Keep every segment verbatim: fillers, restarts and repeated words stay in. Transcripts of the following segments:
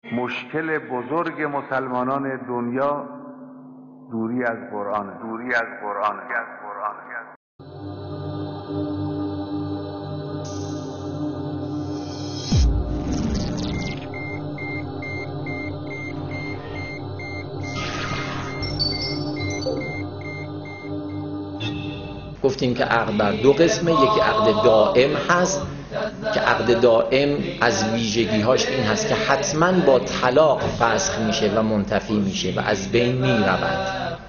مشکل بزرگ مسلمانان دنیا دوری از قرآن، دوری از قرآن، از قرآن. گفتیم که عقد بر دو قسمه، یکی عقد دائم هست که عقد دائم از ویژگی‌هاش این هست که حتما با طلاق فسخ میشه و منتفی میشه و از بین میرود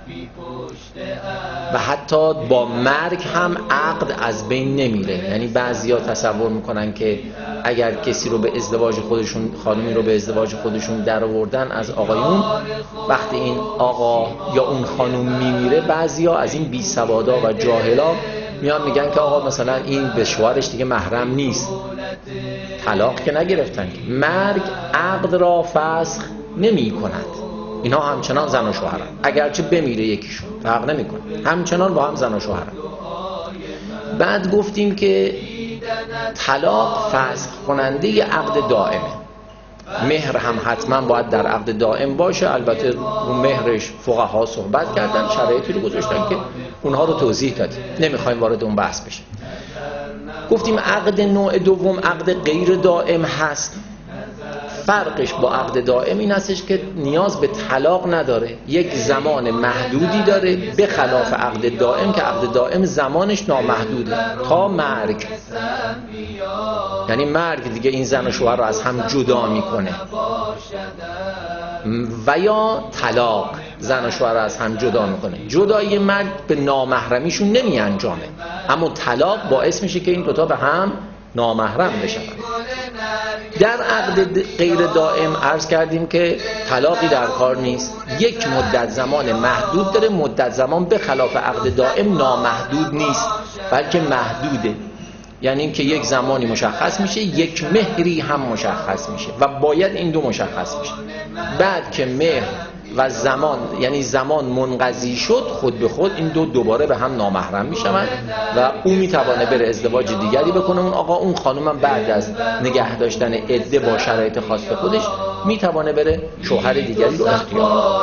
و حتی با مرگ هم عقد از بین نمیره. یعنی بعضیا تصور میکنن که اگر کسی رو به ازدواج خودشون، خانمی رو به ازدواج خودشون در آوردن از آقایون، وقتی این آقا یا اون خانم میمیره، بعضیا از این بی سوادا و جاهلا میان میگن که آقا مثلا این به شوهرش دیگه محرم نیست. طلاق که نگرفتن، مرگ عقد را فسخ نمی کند. اینا همچنان زن و شوهرن، اگرچه بمیره یکیشون فرق نمی کنه، همچنان با هم زن و شوهرن. بعد گفتیم که طلاق فسخ کننده عقد دائمه. مهر هم حتما باید در عقد دائم باشه. البته رو مهرش فقها صحبت کردن، شرایطی رو گذاشتن که اونها رو توضیح دادیم، نمیخوایم وارد اون بحث بشیم. گفتیم عقد نوع دوم عقد غیر دائم هست. فرقش با عقد دائم این هستش که نیاز به طلاق نداره، یک زمان محدودی داره، به خلاف عقد دائم که عقد دائم زمانش نامحدوده تا مرگ. یعنی مرگ دیگه این زن و شوهر رو از هم جدا میکنه، و یا طلاق زن و شوهر رو از هم جدا میکنه. جدایی مرگ به نامحرمیشون نمی انجامه، اما طلاق باعث میشه که این دوتا به هم نامحرم بشن. در عقد غیر دائم عرض کردیم که طلاقی در کار نیست، یک مدت زمان محدود داره. مدت زمان به خلاف عقد دائم نامحدود نیست بلکه محدوده، یعنی این که یک زمانی مشخص میشه، یک مهری هم مشخص میشه و باید این دو مشخص میشه. بعد که مهر و زمان، یعنی زمان منقضی شد، خود به خود این دو دوباره به هم نامحرم میشوند و اون میتوانه بره ازدواج دیگری بکنه اون آقا، اون خانم هم بعد از نگه داشتن عده با شرایط خاص خودش میتوانه بره شوهر دیگری رو اختیار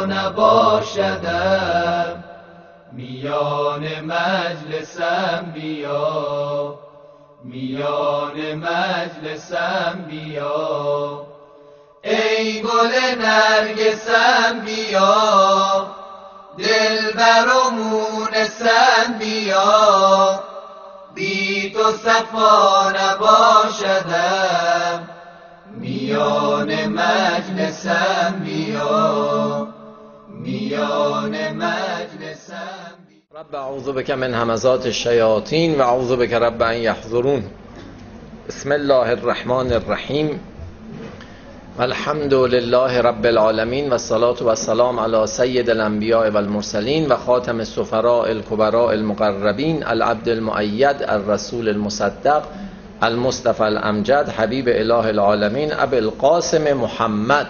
کنه. میان مجلسم بیا، میان مجلسم بیا، ای گل نرگسم بیا، دلبر و مونسم بیا، بی تو صفا نباشدم، میان مجلسم بیا، میان مجلسم بیا. رب اعوذ بک من همزات الشیاطین و اعوذ بک رب ان یحضرون. بسم الله الرحمن الرحیم. الحمد لله رب العالمین و الصلاة و السلام علی سید الانبیاء و المرسلین و خاتم السفراء الکبراء المقربین العبد المؤید الرسول المصدق المصطفى الامجد حبیب اله العالمین ابی القاسم محمد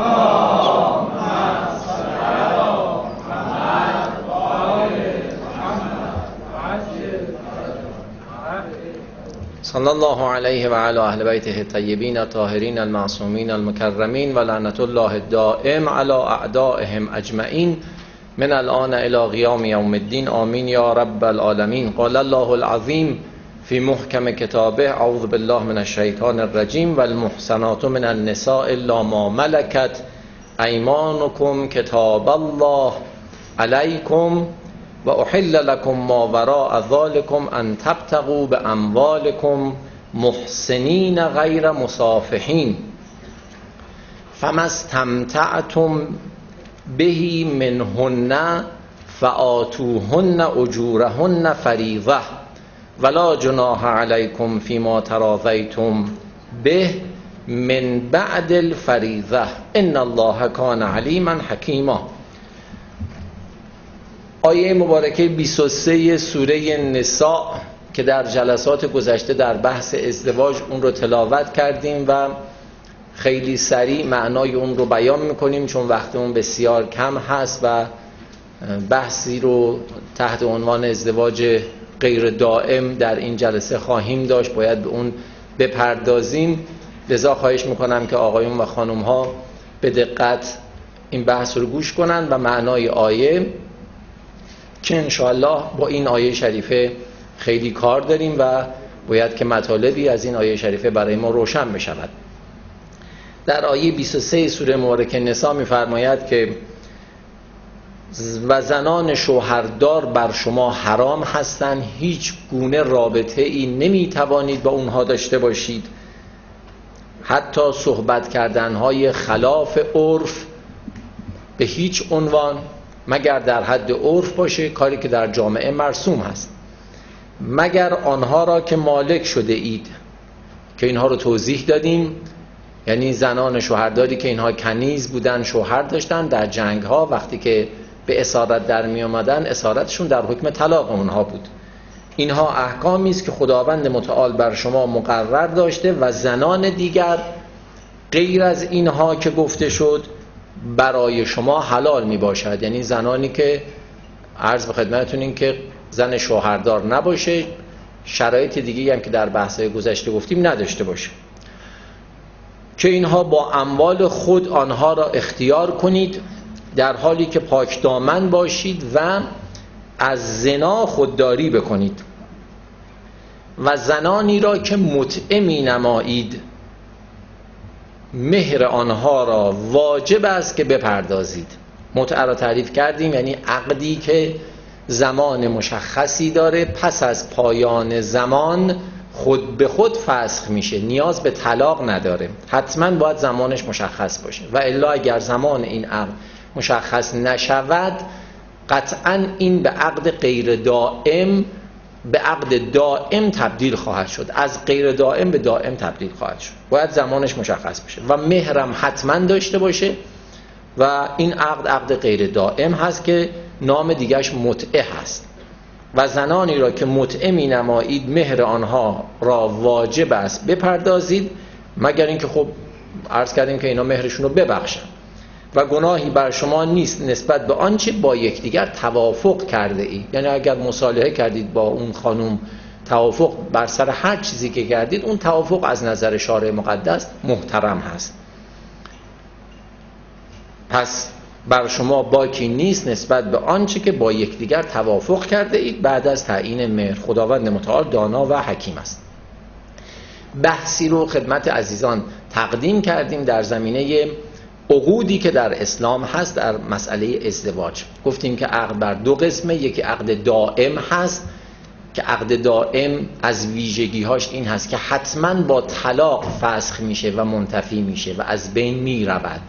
صلی الله علیه و علی اهل بیته الطیبین الطاهرین المعصومین المکرمین و لعنت الله الدائم علی اعدائهم اجمعین من الان الی قیام یوم الدین آمین یا رب العالمین. قال الله العظیم فی محکم کتابه اعوذ بالله من الشیطان الرجیم و المحصنات من النساء الا ما ملکت ایمانکم کتاب الله علیکم و احل لکم ما وراء ذالکم ان تبتغوا باموالکم محسنین غیر مصافحین فما استمتعتم به منهن فآتوهن اجورهن فریضه ولا جناح علیکم فیما تراضیتم به من بعد الفریضه ان الله کان علیما حکیما. آیه مبارکه بیست و سه سوره نساء که در جلسات گذشته در بحث ازدواج اون رو تلاوت کردیم و خیلی سریع معنای اون رو بیان میکنیم چون وقتمون بسیار کم هست و بحثی رو تحت عنوان ازدواج غیر دائم در این جلسه خواهیم داشت، باید به اون بپردازیم. لذا خواهش میکنم که آقایون و خانم ها به دقت این بحث رو گوش کنن و معنای آیه که انشاءالله با این آیه شریفه خیلی کار داریم و باید که مطالبی از این آیه شریفه برای ما روشن بشود. در آیه بیست و سه سوره مبارکه نساء می‌فرماید که و زنان شوهردار بر شما حرام هستند، هیچ گونه رابطه ای نمیتوانید با اونها داشته باشید، حتی صحبت کردنهای خلاف عرف به هیچ عنوان، مگر در حد عرف باشه، کاری که در جامعه مرسوم هست، مگر آنها را که مالک شده اید، که اینها رو توضیح دادیم، یعنی زنان شوهرداری که اینها کنیز بودن، شوهر داشتن، در جنگ ها وقتی که به اسارت در می آمدن، اسارتشون در حکم طلاق اونها بود. اینها احکامی است که خداوند متعال بر شما مقرر داشته و زنان دیگر غیر از اینها که گفته شد برای شما حلال می باشد، یعنی زنانی که عرض به خدمتتون این که زن شوهردار نباشه، شرایط دیگه هم که در بحث‌های گذشته گفتیم نداشته باشه، که اینها با اموال خود آنها را اختیار کنید در حالی که پاک دامن باشید و از زنا خودداری بکنید، و زنانی را که متعه می نمایید مهر آنها را واجب است که بپردازید. متعه را تعریف کردیم، یعنی عقدی که زمان مشخصی داره، پس از پایان زمان خود به خود فسخ میشه، نیاز به طلاق نداره، حتما باید زمانش مشخص باشه، و الا اگر زمان این عقد مشخص نشود قطعا این به عقد غیر دائم به عقد دائم تبدیل خواهد شد، از غیر دائم به دائم تبدیل خواهد شد، باید زمانش مشخص بشه و مهرم حتما داشته باشه، و این عقد عقد غیر دائم هست که نام دیگرش متعه هست. و زنانی را که متعه می نمایید مهر آنها را واجب است بپردازید، مگر اینکه خب عرض کردیم که اینا مهرشون رو ببخشن، و گناهی بر شما نیست نسبت به آنچه با یکدیگر توافق کرده اید، یعنی اگر مصالحه کردید با اون خانم، توافق بر سر هر چیزی که کردید، اون توافق از نظر شارع مقدس محترم هست، پس بر شما باکی نیست نسبت به آنچه که با یکدیگر توافق کرده اید بعد از تعیین مهر. خداوند متعال دانا و حکیم است. بحثی رو خدمت عزیزان تقدیم کردیم در زمینه عقودی که در اسلام هست در مسئله ازدواج. گفتیم که عقد بر دو قسمه، یکی عقد دائم هست که عقد دائم از ویژگی‌هاش این هست که حتما با طلاق فسخ میشه و منتفی میشه و از بین میرود،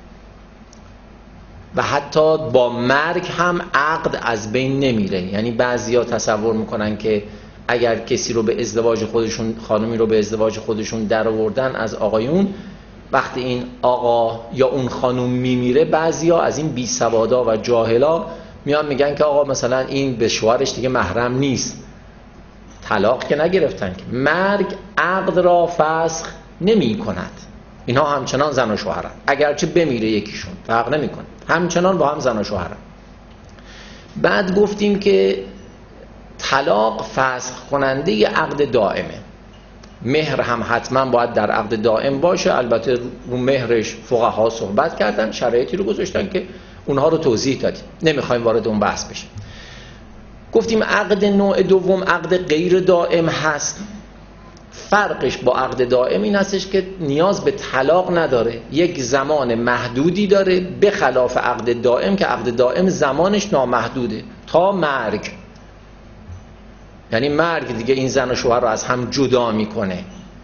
و حتی با مرگ هم عقد از بین نمیره. یعنی بعضیا تصور میکنن که اگر کسی رو به ازدواج خودشون، خانمی رو به ازدواج خودشون در آوردن از آقایون، وقتی این آقا یا اون خانم میمیره، بعضیا از این بی سوادا و جاهلا میان میگن که آقا مثلا این به شوهرش دیگه محرم نیست. طلاق که نگرفتن که مرگ عقد را فسخ نمی کند. اینها همچنان زن و شوهرن، اگرچه بمیره یکیشون فرق نمیکنه، همچنان با هم زن و شوهرن. بعد گفتیم که طلاق فسخ کننده ی عقد دائمه، مهر هم حتما باید در عقد دائم باشه. البته رو مهرش فقها صحبت کردن، شرایطی رو گذاشتن که اونها رو توضیح دادیم، نمیخوایم وارد اون بحث بشیم. گفتیم عقد نوع دوم عقد غیر دائم هست. فرقش با عقد دائم این هستش که نیاز به طلاق نداره، یک زمان محدودی داره، به خلاف عقد دائم که عقد دائم زمانش نامحدوده تا مرگ. یعنی مرگ دیگه این زن و شوهر رو از هم جدا میکنه،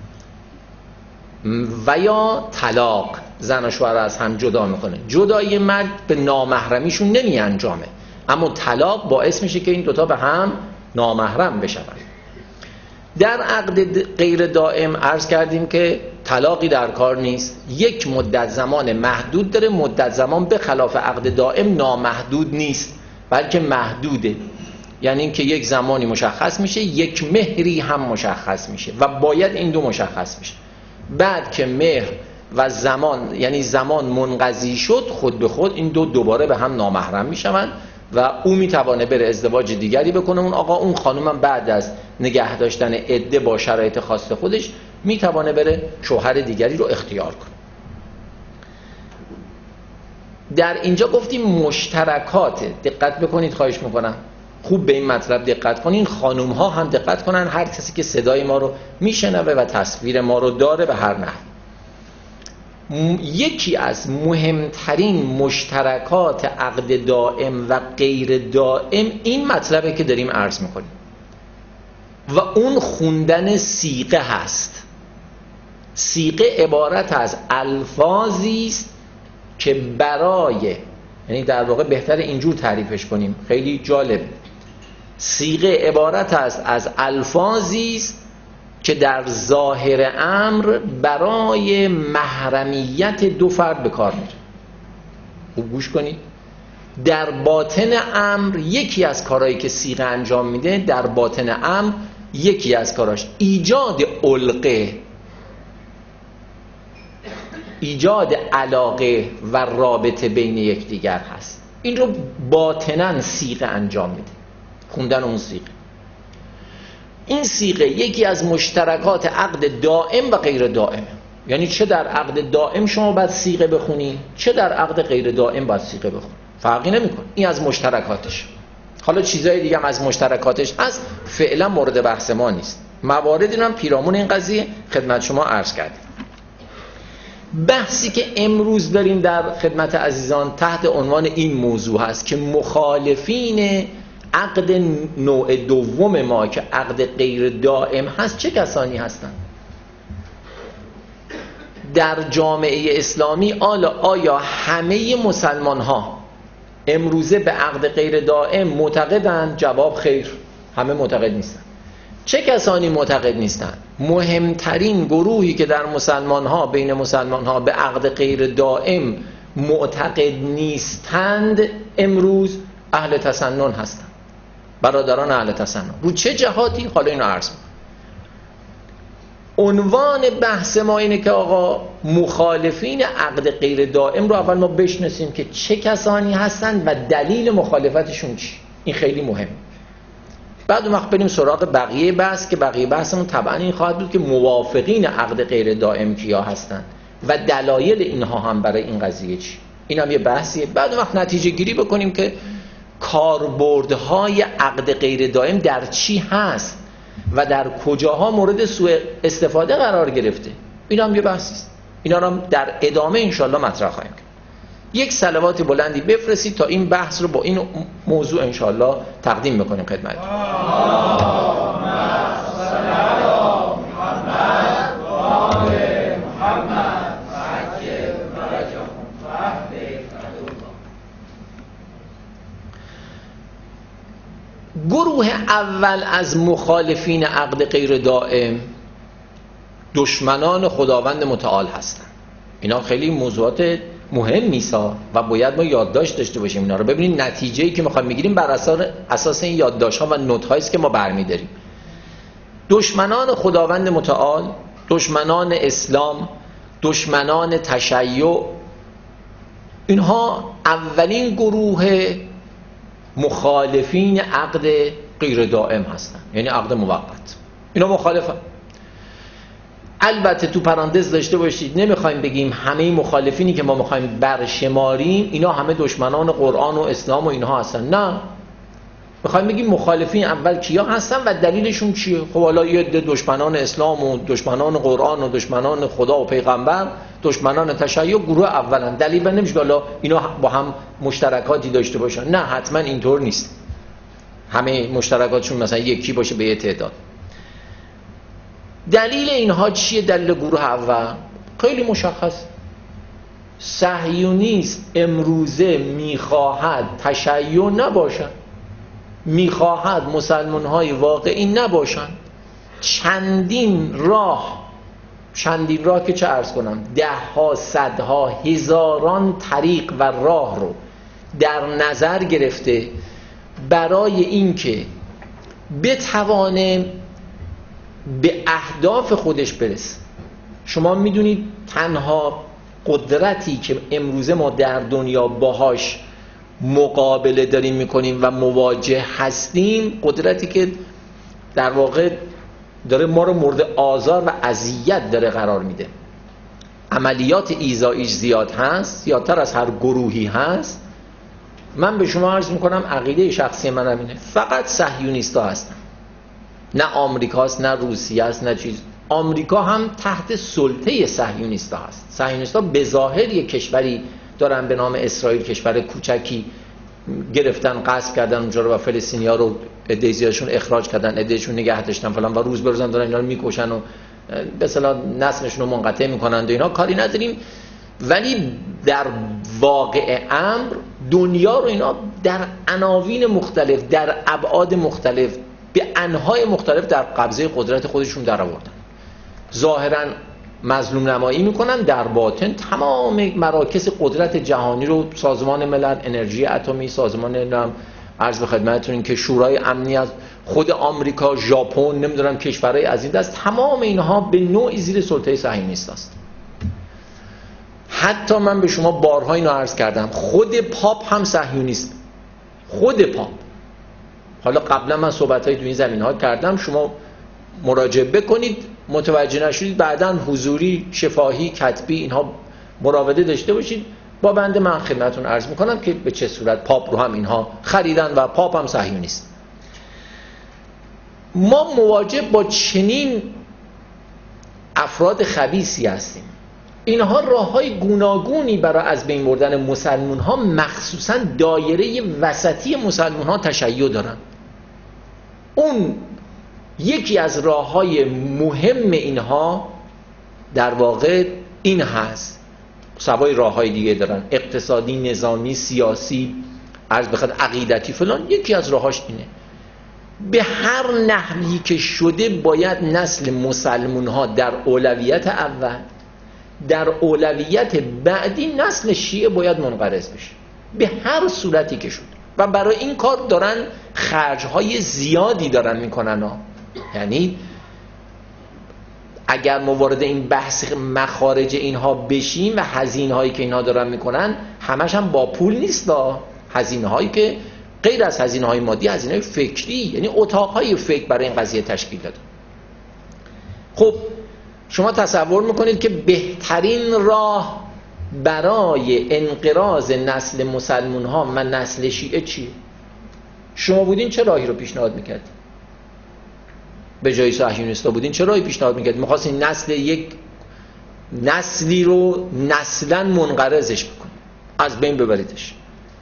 و یا طلاق زن و شوهر رو از هم جدا میکنه. جدای مرگ به نامحرمیشون نمی انجامه، اما طلاق باعث میشه که این دوتا به هم نامحرم بشن. در عقد غیر دائم عرض کردیم که طلاقی در کار نیست، یک مدت زمان محدود داره. مدت زمان به خلاف عقد دائم نامحدود نیست بلکه محدوده، یعنی اینکه یک زمانی مشخص میشه، یک مهری هم مشخص میشه و باید این دو مشخص میشه. بعد که مهر و زمان، یعنی زمان منقضی شد، خود به خود این دو دوباره به هم نامحرم میشوند و او میتوانه بره ازدواج دیگری بکنه اون آقا، اون خانم هم بعد از نگه داشتن عده با شرایط خاص خودش میتوانه بره شوهر دیگری رو اختیار کنه. در اینجا گفتیم مشترکات. دقت بکنید، خواهش میکنم خوب به این مطلب دقت کنین. خانوم ها هم دقت کنن، هر کسی که صدای ما رو میشنوه و تصویر ما رو داره به هر نحو. یکی از مهمترین مشترکات عقد دائم و غیر دائم این مطلبه که داریم عرض میکنیم و اون خوندن صیغه هست. صیغه عبارت از الفاظی است که برای، یعنی در واقع بهتر اینجور تعریفش کنیم، خیلی جالب. صیغه عبارت است از الفاظی است که در ظاهر امر برای محرمیت دو فرد به کار میره. خوب گوش کنید. در باطن امر یکی از کارهایی که صیغه انجام میده، در باطن امر یکی از کاراش ایجاد علقه، ایجاد علاقه و رابطه بین یکدیگر هست. این رو باطناً صیغه انجام میده، خوندن اون صیغه. این صیغه یکی از مشترکات عقد دائم و غیر دائم. یعنی چه در عقد دائم شما باید صیغه بخونی، چه در عقد غیر دائم باید صیغه بخونی، فرقی نمیکنه. این از مشترکاتش. حالا چیزای دیگه هم از مشترکاتش هست، فعلا مورد بحث ما نیست. مواردی رو هم پیرامون این قضیه خدمت شما عرض کردیم. بحثی که امروز داریم در خدمت عزیزان تحت عنوان این موضوع هست که مخالفین عقد نوع دوم ما که عقد غیر دائم هست چه کسانی هستند؟ در جامعه اسلامی آیا همه مسلمان ها امروزه به عقد غیر دائم معتقدند؟ جواب خیر، همه معتقد نیستند. چه کسانی معتقد نیستند؟ مهمترین گروهی که در مسلمان ها، بین مسلمان ها به عقد غیر دائم معتقد نیستند امروز اهل تسنن هستند، برادران اهل تسنن. رو چه جهاتی؟ حالا اینو عرض می‌کنم. عنوان بحث ما اینه که آقا مخالفین عقد غیر دائم رو اول ما بشناسیم که چه کسانی هستند و دلیل مخالفتشون چی. این خیلی مهم. بعد اون وقت بریم سراغ بقیه بحث که بقیه بحثمون طبعا این خواهد بود که موافقین عقد غیر دائم کیا هستند و دلایل اینها هم برای این قضیه چی. این هم یه بحثیه. بعد اون وقت نتیجه گیری بکنیم که کاربردهای عقد غیر دائم در چی هست و در کجاها مورد سوء استفاده قرار گرفته. این هم یه بحثیست. اینا رو در ادامه انشالله مطرح خواهیم کرد. یک صلوات بلندی بفرستید تا این بحث رو با این موضوع انشالله تقدیم میکنیم خدمتتون. گروه اول از مخالفین عقد غیر دائم دشمنان خداوند متعال هستند. اینا خیلی موضوعات مهم نیسا و باید ما یادداشت داشته باشیم اینا رو. ببینید نتیجه‌ای که میخوایم بگیریم بر اساس اساس این یادداشت‌ها و نوت‌هایی است که ما برمی‌داریم. دشمنان خداوند متعال، دشمنان اسلام، دشمنان تشیع، اینها اولین گروه مخالفین عقد غیر دائم هستن، یعنی عقد موقت. اینا مخالفن. البته تو پرانتز داشته باشید نمیخوایم بگیم همه مخالفینی که ما میخوایم برشماریم اینا همه دشمنان قرآن و اسلام و اینها هستن. نه، میخوایم بگیم مخالفین اول کیا هستن و دلیلشون چیه. خب حالا یه دشمنان اسلام و دشمنان قرآن و دشمنان خدا و پیغمبر، دشمنان تشیع گروه اولن. دلیل نمیشه که حالا اینا با هم مشترکاتی داشته باشن. نه، حتما اینطور نیست همه مشترکاتشون مثلا یکی باشه به یه تعداد. دلیل اینها چیه؟ دلیل گروه اول خیلی مشخص. صهیونیست امروزه میخواهد تشیع نباشد، میخواهد مسلمان‌های واقعی نباشند. چندین راه چندین راه که چه عرض کنم، ده ها، صدها، هزاران طریق و راه رو در نظر گرفته برای اینکه بتوانه به اهداف خودش برسه. شما میدونید تنها قدرتی که امروزه ما در دنیا باهاش مقابله داریم میکنیم و مواجه هستیم، قدرتی که در واقع داره ما رو مورد آزار و اذیت داره قرار میده، عملیات ایذاییش زیاد هست، زیادتر از هر گروهی هست، من به شما عرض میکنم عقیده شخصی من هم اینه، فقط صهیونیستا هستن، نه آمریکاست نه روسیه است نه چیز. آمریکا هم تحت سلطه صهیونیستا هست. صهیونیستا به ظاهر یک کشوری دارن به نام اسرائیل، کشور کوچکی گرفتن، غصب کردن اونجا رو و فلسطینی‌ها رو عده زیادشون اخراج کردن، عدهشون نگه داشتن فلان و روز به روز دارن اینا رو میکشن و به اصطلاح نسلشون رو منقطع میکنن و اینا، کاری نداریم. ولی در واقع امر دنیا رو اینا در عناوین مختلف، در ابعاد مختلف، به انواع مختلف در قبضه قدرت خودشون در آوردن. ظاهرا مظلوم نمایی میکنن، در باطن تمام مراکز قدرت جهانی رو، سازمان ملل، انرژی اتمی، سازمان نم عرض به خدمتتون این که شورای امنی از خود آمریکا، ژاپن، نمیدونم کشورهای از این دست، تمام اینها به نوعی زیر سلطه صهیونیست است. حتی من به شما بارها اینو عرض کردم، خود پاپ هم صهیونیست، خود پاپ. حالا قبلا من صحبت‌های تو این زمینه‌ها کردم، شما مراجعه بکنید، متوجه نشدید بعداً حضوری، شفاهی، کتبی اینها مراوده داشته باشید. با بنده من خدمتتون عرض میکنم که به چه صورت پاپ رو هم اینها خریدن و پاپ هم صهیونیست. ما مواجه با چنین افراد خبیثی هستیم. اینها راه‌های گوناگونی برای از بین بردن مسلمان‌ها، مخصوصاً دایره وسطی مسلمان‌ها تشیع دارن. اون یکی از راه‌های مهم اینها در واقع این هست، سوای راه‌های دیگه دارن، اقتصادی، نظامی، سیاسی، عرض بخواد عقیدتی فلان. یکی از راهاش اینه، به هر نحوی که شده باید نسل مسلمان‌ها در اولویت اول، در اولویت بعدی نسل شیعه باید منقرض بشه، به هر صورتی که شد. و برای این کار دارن خرج‌های زیادی دارن میکنن ها. یعنی اگر ما وارد این بحث مخارج اینها بشیم و هزینه‌هایی که اینها دارن میکنن همش هم با پول نیست، هزینه‌هایی که غیر از هزینه‌های مادی، هزینه‌های فکری، یعنی اتاق‌های فکر برای این قضیه تشکیل دادن. خب شما تصور میکنید که بهترین راه برای انقراض نسل مسلمان ها و نسل شیعه چیه؟ شما بودین چه راهی رو پیشنهاد میکرد؟ به جای صهیونیستا بودین چه راهی پیشنهاد میکرد؟ میخواستین نسل یک نسلی رو نسلا منقرضش بکنید، از بین ببریدش.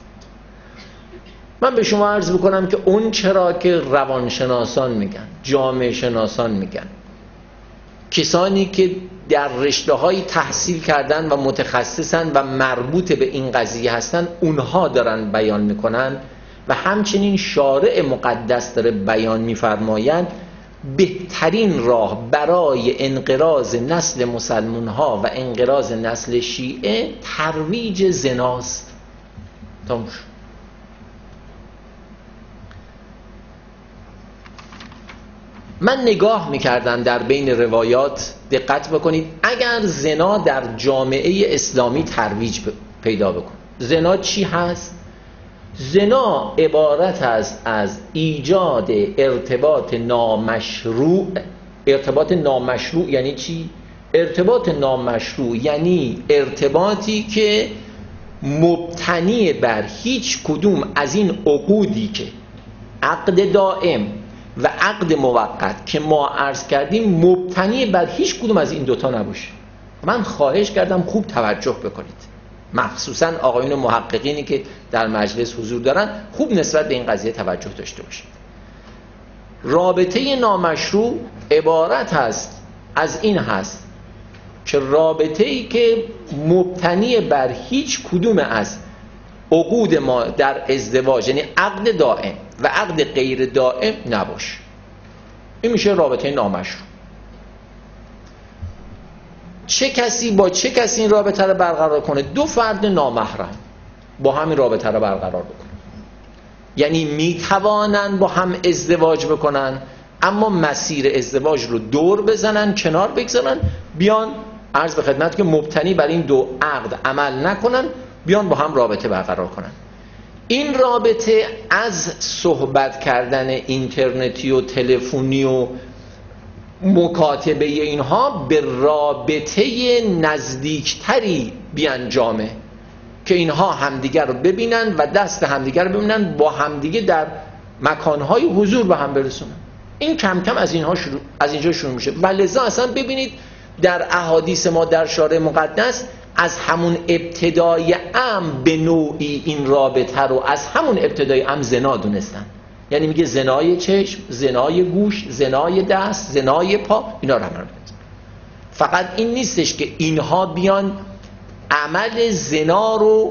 من به شما عرض بکنم که اون چرا که روانشناسان میگن، جامعه شناسان میگن، کسانی که در رشته‌های تحصیل کردن و متخصصن و مربوط به این قضیه هستن، اونها دارن بیان میکنن و همچنین شارع مقدس داره بیان میفرمایند بهترین راه برای انقراض نسل مسلمان‌ها و انقراض نسل شیعه ترویج زناست. تموم. من نگاه میکردم در بین روایات، دقت بکنید، اگر زنا در جامعه اسلامی ترویج پیدا بکن، زنا چی هست؟ زنا عبارت است از ایجاد ارتباط نامشروع. ارتباط نامشروع یعنی چی؟ ارتباط نامشروع یعنی ارتباطی که مبتنی بر هیچ کدوم از این عقودی که عقد دائم و عقد موقت که ما عرض کردیم مبتنی بر هیچ کدوم از این دوتا نباشه. من خواهش کردم خوب توجه بکنید، مخصوصا آقایون محققینی که در مجلس حضور دارن خوب نسبت به این قضیه توجه داشته باشید. رابطه نامشروع عبارت هست از این هست که رابطه‌ای که مبتنی بر هیچ کدوم از عقود ما در ازدواج، یعنی عقد دائم و عقد غیر دائم نباشه. این میشه رابطه نامشروع. چه کسی با چه کسی این رابطه رو برقرار کنه؟ دو فرد نامحرم با همین رابطه رو برقرار بکنن. یعنی میتوانن با هم ازدواج بکنن، اما مسیر ازدواج رو دور بزنن، کنار بگذارن، بیان عرض به خدمت که مبتنی بر این دو عقد عمل نکنن، بیان با هم رابطه برقرار کنن. این رابطه از صحبت کردن اینترنتی و تلفنی و مکاتبه اینها به رابطه نزدیکتری بیانجامه که اینها همدیگر رو ببینن و دست همدیگر رو ببینن، با همدیگه در مکانهای حضور به هم برسونن. این کم کم از اینها شروع از اینجا شروع میشه. و لذا اصلا ببینید در احادیث ما در شارع مقدس از همون ابتدای امر به نوعی این رابطه رو از همون ابتدای امر زنا دونستن. یعنی میگه زنای چشم، زنای گوش، زنای دست، زنای پا، اینا رو هم دونستن. فقط این نیستش که اینها بیان عمل زنا رو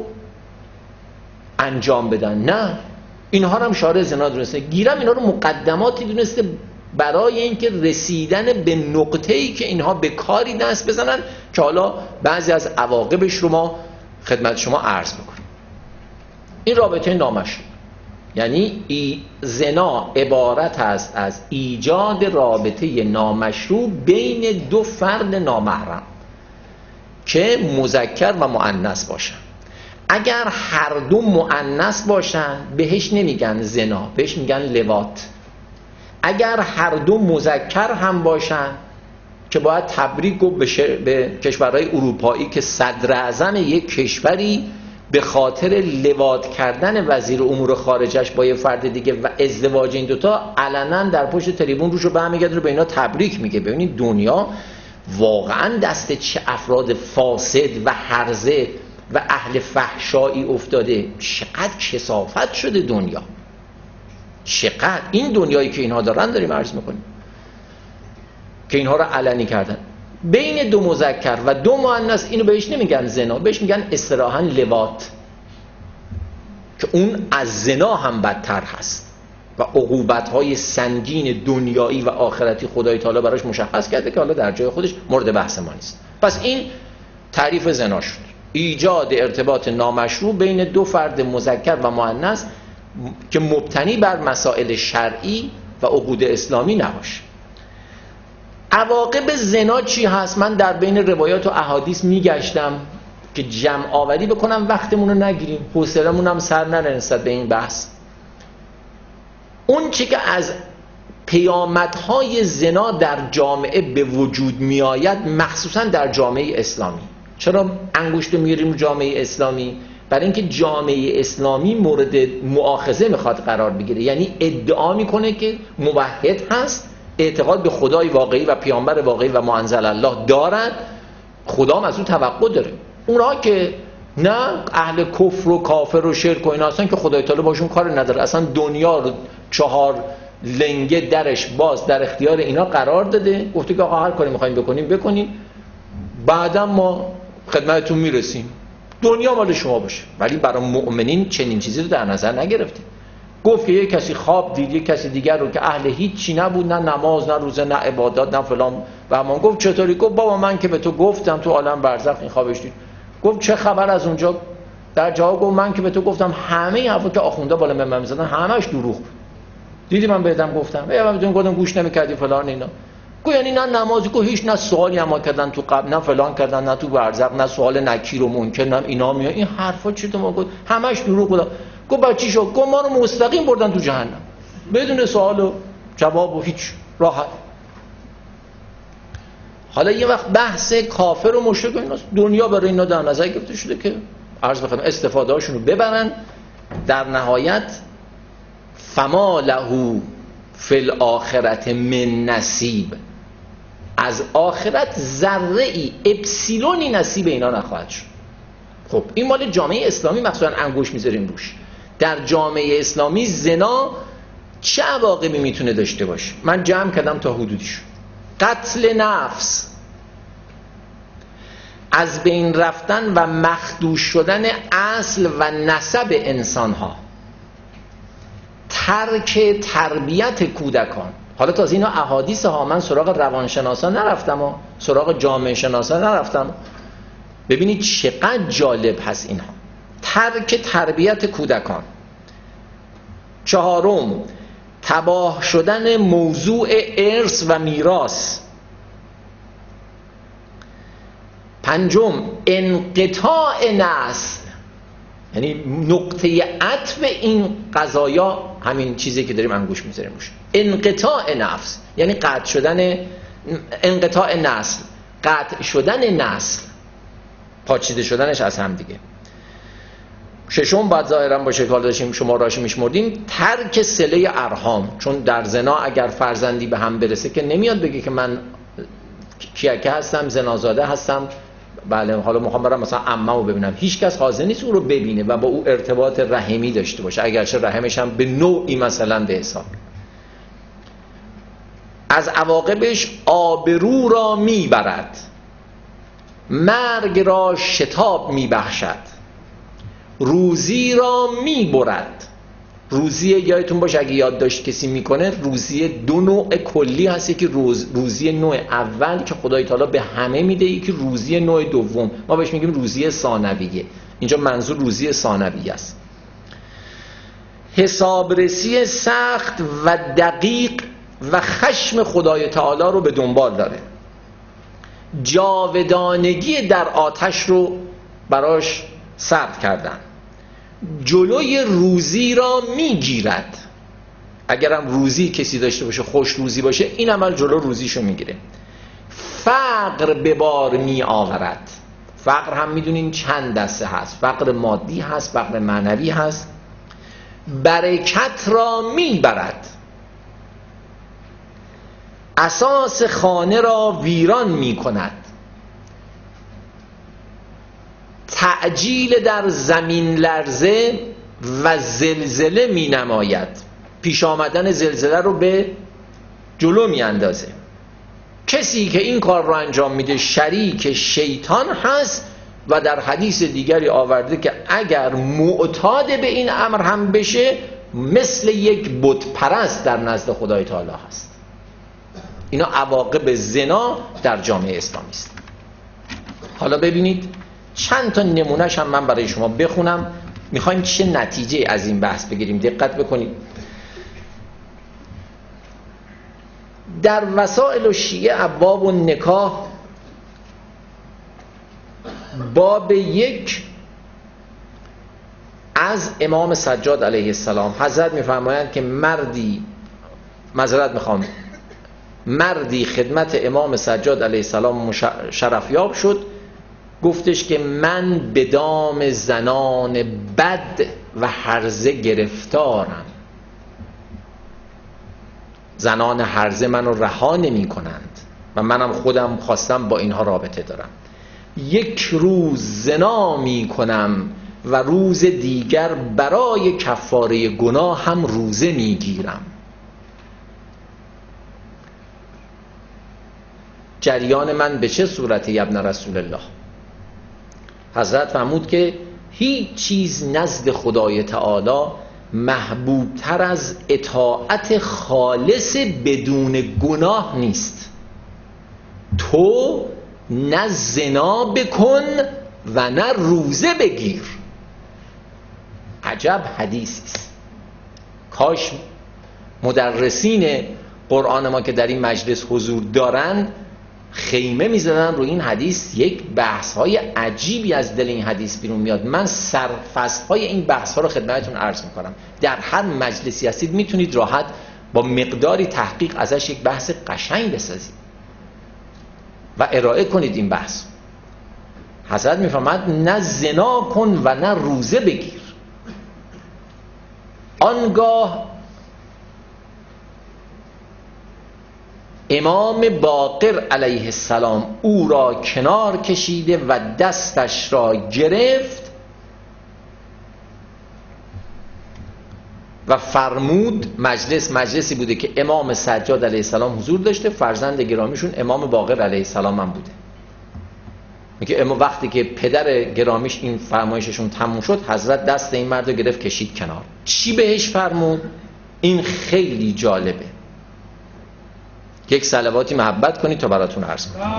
انجام بدن، نه، اینها رو هم شارع زنا دونسته. گیرم اینا رو مقدماتی دونسته برای اینکه رسیدن به نقطه‌ای که اینها به کاری دست بزنن که حالا بعضی از عواقبش رو ما خدمت شما عرض میکنیم. این رابطه نامشروع، یعنی ای زنا عبارت است از ایجاد رابطه نامشروع بین دو فرد نامحرم که مذکر و مؤنث باشن. اگر هر دو مؤنث باشن بهش نمیگن زنا، بهش میگن لواط. اگر هر دو مذکر هم باشن که باید تبریک گفت به, به کشورهای اروپایی که صدر اعظم یک کشوری به خاطر لواط کردن وزیر امور خارجش با یه فرد دیگه و ازدواج این دوتا علنا در پشت تریبون روش رو برمیگرده رو به اینا تبریک میگه. ببینید دنیا واقعا دست چه افراد فاسد و هرزه و اهل فحشایی افتاده، چقدر کثافت شده دنیا، چقدر این دنیایی که اینها دارن داریم عرض میکنیم که اینها رو علنی کردن بین دو مذکر و دو مؤنث. اینو بهش نمیگن زنا، بهش میگن اصطلاحاً لواط، که اون از زنا هم بدتر هست و عقوبت‌های سنگین دنیایی و آخرتی خدای تعالی براش مشخص کرده که حالا در جای خودش مورد بحث ما نیست. پس این تعریف زنا شد، ایجاد ارتباط نامشروع بین دو فرد مذکر و مؤنث که مبتنی بر مسائل شرعی و عقود اسلامی نباشه. عواقب زنا چی هست؟ من در بین روایات و احادیث میگشتم که جمع آوری بکنم، وقتمون رو نگیریم، حوصله‌مون هم سر نره نسبت به این بحث. اون چی که از پیامدهای زنا در جامعه به وجود میآید، مخصوصا در جامعه اسلامی. چرا انگشت میاریم جامعه اسلامی؟ برای اینکه جامعه اسلامی مورد مؤاخذه میخواد قرار بگیره، یعنی ادعا میکنه که موحد هست، اعتقاد به خدای واقعی و پیامبر واقعی و ما انزل الله دارد، خدا هم از اون توقع داره. اونها که نه، اهل کفر و کافر و شرک و اینا هستن که خدای تعالی باشون کار نداره، اصلا دنیا رو چهار لنگه درش باز در اختیار اینا قرار داده، گفته که آقا هر کاری میخوایم بکنیم بکنیم، بعدا ما خدمتتون میرسیم، دنیا مال شما باشه. ولی برای مؤمنین چنین چیزی رو در نظر نگرفته. گفت که یک کسی خواب دید یک کسی دیگر رو که اهل هیچ چی نبود، نه نماز نه روزه نه عبادات نه فلان، و همان گفت چطوری؟ گفت بابا من که به تو گفتم تو عالم برزخ این خوابش دید. گفت چه خبر از اونجا؟ در جواب گفت من که به تو گفتم همه حرفا که آخونده بالا من میزدن همش دروغ. دیدی من بهتم گفتم، ای من گفتم گوش نمیکردی فلان اینا. گفت یعنی نه نمازی کو هیچ، نه سوالی اما کردن تو قبل، نه فلان کردن، نه تو برزخ، نه سوال نکیر و منکر، نه اینا میاد. این حرفا چی تو ما گفت همش دروغ بود. گفت بچی شو، گفت ما رو مستقیم بردن تو جهنم بدون سوال و جواب و هیچ، راحت. حالا یه وقت بحث کافر و مشرک و ایناست، دنیا برای اینا در نظر گرفته شده که عرض بخوام استفاده هاشون رو ببرن، در نهایت فما له فی الاخرة من نصیب، از آخرت ذره ای اپسیلونی نصیب اینا نخواهد شد. خب این مال جامعه اسلامی، مخصوصا انگوش میذاریم روش. در جامعه اسلامی زنا چه عواقبی میتونه داشته باشه؟ من جمع کردم تا حدودیشو. قتل نفس، از بین رفتن و مخدوش شدن اصل و نسب انسانها، ترک تربیت کودکان. حالا تازه اینا احادیث ها، من سراغ روانشناسا نرفتم و سراغ جامعه شناسا نرفتم. ببینید چقدر جالب هست اینها. ترک تربیت کودکان. چهارم، تباه شدن موضوع ارث و میراث. پنجم، انقطاع نسل، یعنی نقطه عطف این قضایا همین چیزی که داریم انگوش میذاریم روش، انقطاع نفس، یعنی قطع شدن انقطاع نسل، قطع شدن نسل، پاچیده شدنش از هم دیگه. ششم باید ظاهرا باشه که حالا داشتیم شما راشو میشمردیم، ترک صله ارحام. چون در زنا اگر فرزندی به هم برسه که نمیاد بگه که من کیکه هستم، زنازاده هستم، بله حالا میخوام برم مثلا عمه‌مو ببینم، هیچ کس حاضر نیست او رو ببینه و با او ارتباط رحمی داشته باشه، اگرچه رحمش هم به نوعی مثلا به حساب. از عواقبش آبرو را میبرد، مرگ را شتاب میبخشد، روزی را میبرد. روزی یادتون باشه اگه یادداشت کسی میکنه، روزی دو نوع کلی هست، که روز روزی نوع اول که خدای تعالی به همه میده، یکی روزی نوع دوم ما بهش میگیم روزی ثانویه. اینجا منظور روزی ثانویه است. حسابرسی سخت و دقیق و خشم خدای تعالی رو به دنبال داره. جاودانگی در آتش رو براش ثبت کردن. جلوی روزی را میگیرد. اگرم روزی کسی داشته باشه، خوش روزی باشه، این عمل جلو روزیشو میگیره. فقر به بار می آورد. فقر هم میدونین چند دسته هست، فقر مادی هست، فقر معنوی هست. برکت را میبرد. اساس خانه را ویران می کند. تعجیل در زمین لرزه و زلزله می نماید. پیش آمدن زلزله رو به جلو می اندازه. کسی که این کار رو انجام میده شریک شیطان هست و در حدیث دیگری آورده که اگر معتاد به این امر هم بشه مثل یک بت پرست در نزد خدای تعالی هست. اینا عواقب زنا در جامعه اسلامی است. حالا ببینید چند تا نمونهش هم من برای شما بخونم، میخوایم چه نتیجه از این بحث بگیریم. دقت بکنید. در وسائل الشیعه ابواب و نکاح باب یک از امام سجاد علیه السلام، حضرت میفرمایند که مردی معذرت میخوام مردی خدمت امام سجاد علیه السلام شرفیاب شد، گفتش که من به دام زنان بد و هرزه گرفتارم، زنان هرزه منو رها نمی کنند و منم خودم خواستم با اینها رابطه دارم. یک روز زنا می کنم و روز دیگر برای کفاره گناه هم روزه می گیرم. جریان من به چه صورتی ابن رسول الله؟ حضرت فرمود که هیچ چیز نزد خدای تعالی محبوب تر از اطاعت خالص بدون گناه نیست. تو نه زنا بکن و نه روزه بگیر. عجب حدیثی است. کاش مدرسین قرآن ما که در این مجلس حضور دارند خیمه میزدن رو این حدیث. یک بحث های عجیبی از دل این حدیث بیرون میاد. من سرفصل های این بحث ها رو خدمتتون عرض میکنم. در هر مجلسی هستید میتونید راحت با مقداری تحقیق ازش یک بحث قشنگ بسازید و ارائه کنید این بحث. حضرت میفرماید نه زنا کن و نه روزه بگیر. آنگاه امام باقر علیه السلام او را کنار کشیده و دستش را گرفت و فرمود، مجلس مجلسی بوده که امام سجاد علیه السلام حضور داشته، فرزند گرامیشون امام باقر علیه السلام هم بوده. میگه اما وقتی که پدر گرامیش این فرمایششون تموم شد، حضرت دست این مرد رو گرفت کشید کنار. چی بهش فرمود؟ این خیلی جالبه. یک صلواتی محبت کنید تا براتون عرض کنم.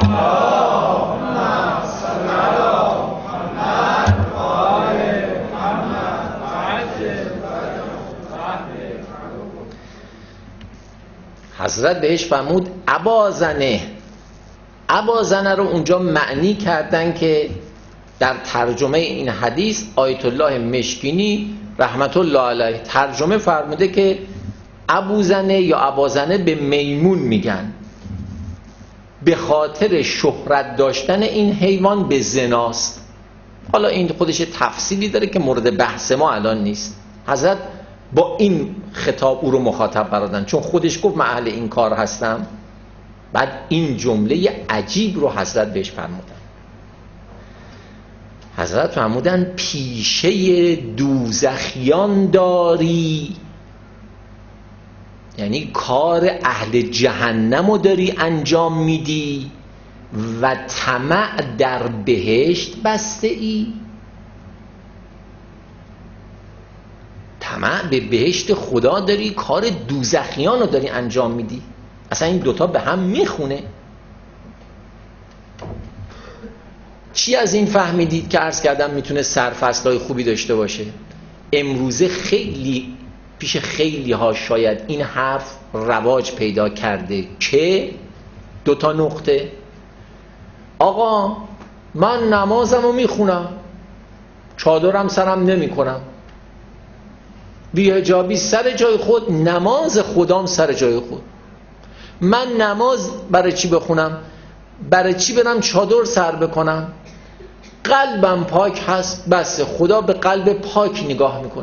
حضرت بهش فرمود ابازنه. ابازنه رو اونجا معنی کردن که در ترجمه این حدیث آیت الله مشکینی رحمت الله علیه ترجمه فرموده که ابوزنه یا ابازنه به میمون میگن. به خاطر شهرت داشتن این حیوان به زناست. حالا این خودش تفصیلی داره که مورد بحث ما الان نیست. حضرت با این خطاب او رو مخاطب قرار دادن، چون خودش گفت من اهل این کار هستم. بعد این جمله عجیب رو حضرت بهش فرمودن. حضرت فرمودن پیشه دوزخیان داری، یعنی کار اهل جهنم رو داری انجام میدی و طمع در بهشت بسته ای. طمع به بهشت خدا داری، کار دوزخیان رو داری انجام میدی. اصلا این دوتا به هم میخونه. چی از این فهمیدید که عرض کردم میتونه سرفصل‌های خوبی داشته باشه؟ امروزه خیلی پیش خیلی ها شاید این حرف رواج پیدا کرده که دوتا نقطه: آقا من نمازم رو میخونم، چادرم سرم نمی کنم، بی‌حجابی سر جای خود، نماز خودم سر جای خود. من نماز برای چی بخونم؟ برای چی برم چادر سر بکنم؟ قلبم پاک هست، بس خدا به قلب پاک نگاه میکنه.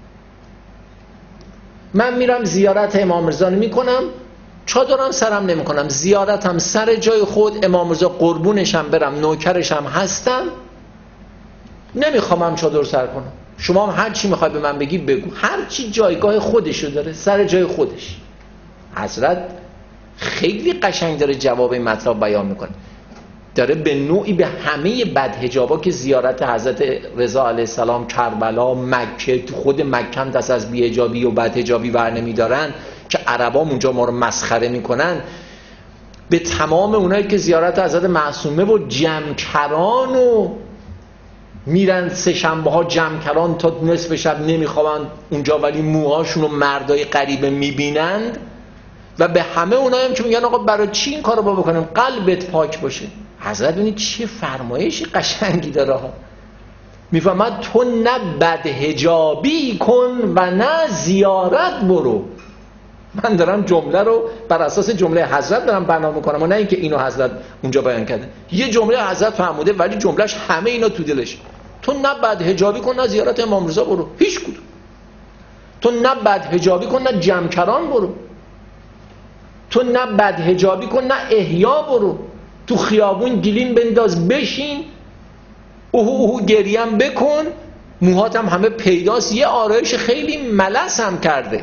من میرم زیارت امام رضا میکنم، چادرم سرم نمیکنم، زیارتم رسر جای خود، امام رضا قربونشم برم، نوکرشم هستم، نمیخوام چادر سر کنم. شما هم هر چی میخوای به من بگی بگو، هر چی جایگاه خودشو داره، سر جای خودش. حضرت خیلی قشنگ داره جواب این مطلب بیان میکنه. داره به نوعی به همه بدحجابا که زیارت حضرت رضا علیه السلام کربلا، مکه، تو خود مکه هم دست از بی‌حجابی و بدحجابی بر نمیدارن که عربا اونجا ما رو مسخره میکنن، به تمام اونایی که زیارت حضرت معصومه و جمکران و میرن سه شنبه ها جمکران تا نصف شب نمیخوابن اونجا ولی موهاشون رو مردای غریبه میبینند، و به همه اونایی هم که میگن آقا برای چی این کارو با بکنیم؟ قلبت پاک باشه. حضرت ببینید چه فرمایشی قشنگی داره ها. میفهمد تو نه بدحجابی کن و نه زیارت برو. من دارم جمله رو بر اساس جمله حضرت دارم برنامه میکنم و نه اینکه اینو حضرت اونجا بیان کرده. یه جمله حضرت فرموده ولی جملهش همه اینا تو دلش. تو نه بدحجابی کن نه زیارت امام رضا برو، هیچ کدوم. تو نه بدحجابی کن نه جمکران برو، تو نه بدحجابی کن نه احیا برو، تو خیابون گلیم بنداز بشین، اوهو اوهو گریم بکن، موهاتم همه پیداست، یه آرایش خیلی ملس هم کرده.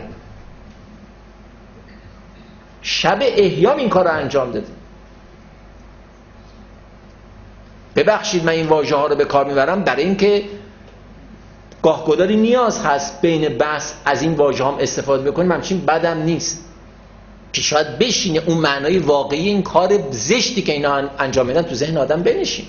شب احیا این کار رو انجام داده. ببخشید من این واژه ها رو به کار میبرم برای اینکه گاهگداری نیاز هست بین بحث از این واژه هم استفاده بکنیم، همچین بدم نیست که شاید بشینه اون معنای واقعی این کار زشتی که اینا انجام میدن تو ذهن آدم بنشین.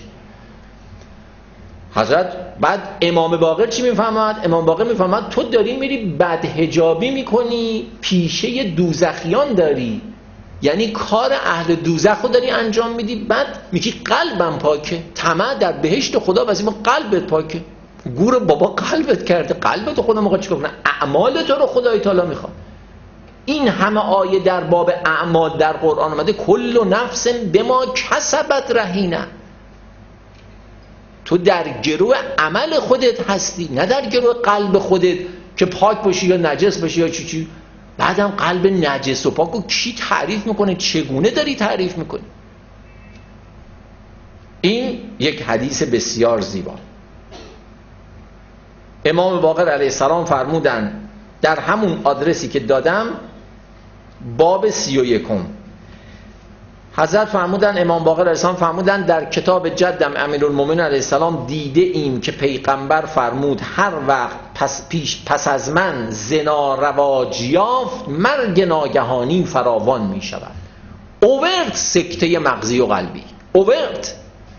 حضرت بعد امام باقر چی میفهمد؟ امام باقر میفهمد تو داری میری بدحجابی میکنی، پیشه دوزخیان داری، یعنی کار اهل دوزخ رو داری انجام میدی. بعد میگی قلبم پاکه، طمع در بهشت خدا واسه قلبت پاکه. گور بابا قلبت کرده، قلبت خدا موقع چیکار کنه؟ اعمال تو رو خدای تعالی میخواد. این همه آیه در باب اعمال در قرآن اومده، کل نفس بما کسبت رهینه. تو در گروه عمل خودت هستی، نه در گروه قلب خودت که پاک باشی یا نجس باشی یا چی چی. بعدم قلب نجس و پاک رو کی تعریف میکنه؟ چگونه داری تعریف میکنی؟ این یک حدیث بسیار زیبا. امام باقر علیه السلام فرمودن در همون آدرسی که دادم، باب سی و یکم، حضرت فرمودن، امام باقر علیه السلام فرمودن در کتاب جدم امیرالمومنین علیه السلام دیده ایم که پیغمبر فرمود هر وقت پس, پیش پس از من زنا رواج یافت، مرگ ناگهانی فراوان می شود. اوورد سکته مغزی و قلبی، اوورد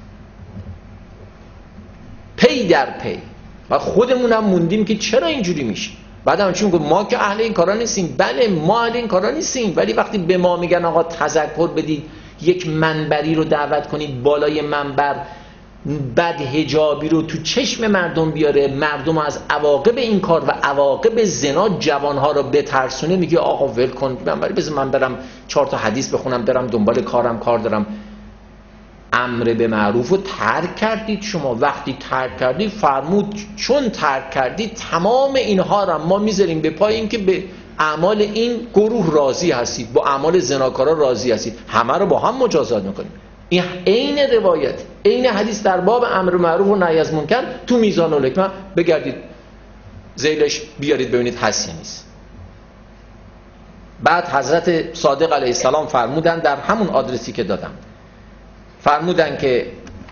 پی در پی. و خودمونم موندیم که چرا اینجوری میشه. بعد هم چون ما که اهل این کارا نیستیم، بله ما اهل این کارا نیستیم، ولی وقتی به ما میگن آقا تذکر بدید، یک منبری رو دعوت کنید بالای منبر بدحجابی رو تو چشم مردم بیاره، مردم از عواقب این کار و عواقب زنا جوانها رو بترسونه، میگه آقا ول کن منبری، بذار من برم چهار تا حدیث بخونم، برم دنبال کارم، کار دارم. امر به معروف رو ترک کردید. شما وقتی ترک کردید فرمود چون ترک کردید تمام اینها را ما میذاریم به پای این که به اعمال این گروه راضی هستید، با اعمال زناکارا راضی هستید، همه رو با هم مجازات میکنیم. این عین روایت، عین حدیث در باب امر معروف و نهی از منکر تو میزان الحکمه، بگردید ذیلش بیارید ببینید هست یا نیست. بعد حضرت صادق علیه السلام فرمودن در همون آدرسی که دادم، فرمودن که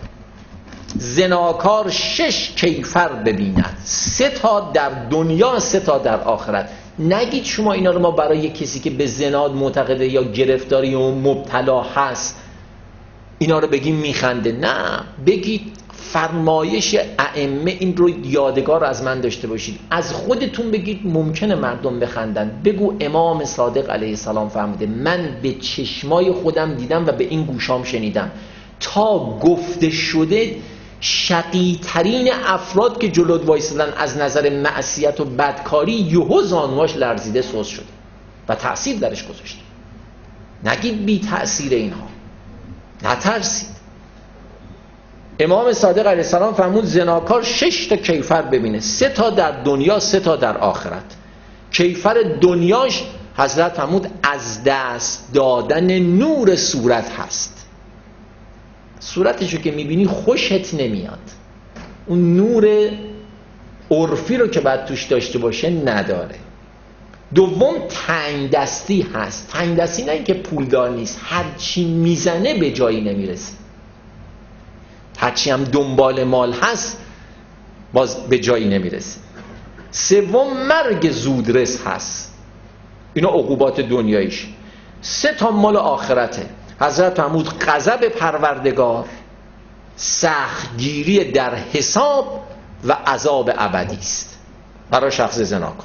زناکار شش کیفر ببیند، سه تا در دنیا سه تا در آخرت. نگید شما اینا رو ما برای کسی که به زنا معتقده یا گرفتاری و مبتلا هست اینا رو بگیم میخنده. نه، بگید فرمایش ائمه این رو یادگار از من داشته باشید. از خودتون بگید ممکنه مردم بخندن. بگو امام صادق علیه السلام فرموده من به چشمای خودم دیدم و به این گوشام شنیدم تا گفته شده شقی ترین افراد که جلوت وایسادن از نظر معصیت و بدکاری یهو زانواش لرزیده سوز شده و تأثیر درش گذاشته. نگید بی تأثیر اینها، نترسید. امام صادق علیه السلام فرمود زناکار شش تا کیفر ببینه، سه تا در دنیا سه تا در آخرت. کیفر دنیاش حضرت فرمود از دست دادن نور صورت هست. صورتشو که میبینی خوشت نمیاد، اون نور عرفی رو که باید توش داشته باشه نداره. دوم تنگ دستی هست. تنگ دستی نه اینکه پولدار نیست، هرچی میزنه به جایی نمیرسه، هرچی هم دنبال مال هست باز به جایی نمیرسه. سوم مرگ زودرس هست، اینا عقوبات دنیاییش. سه تا مال آخرته. حضرت فرمود غضب پروردگار، سختگیری در حساب و عذاب ابدی است برای شخص زناکار.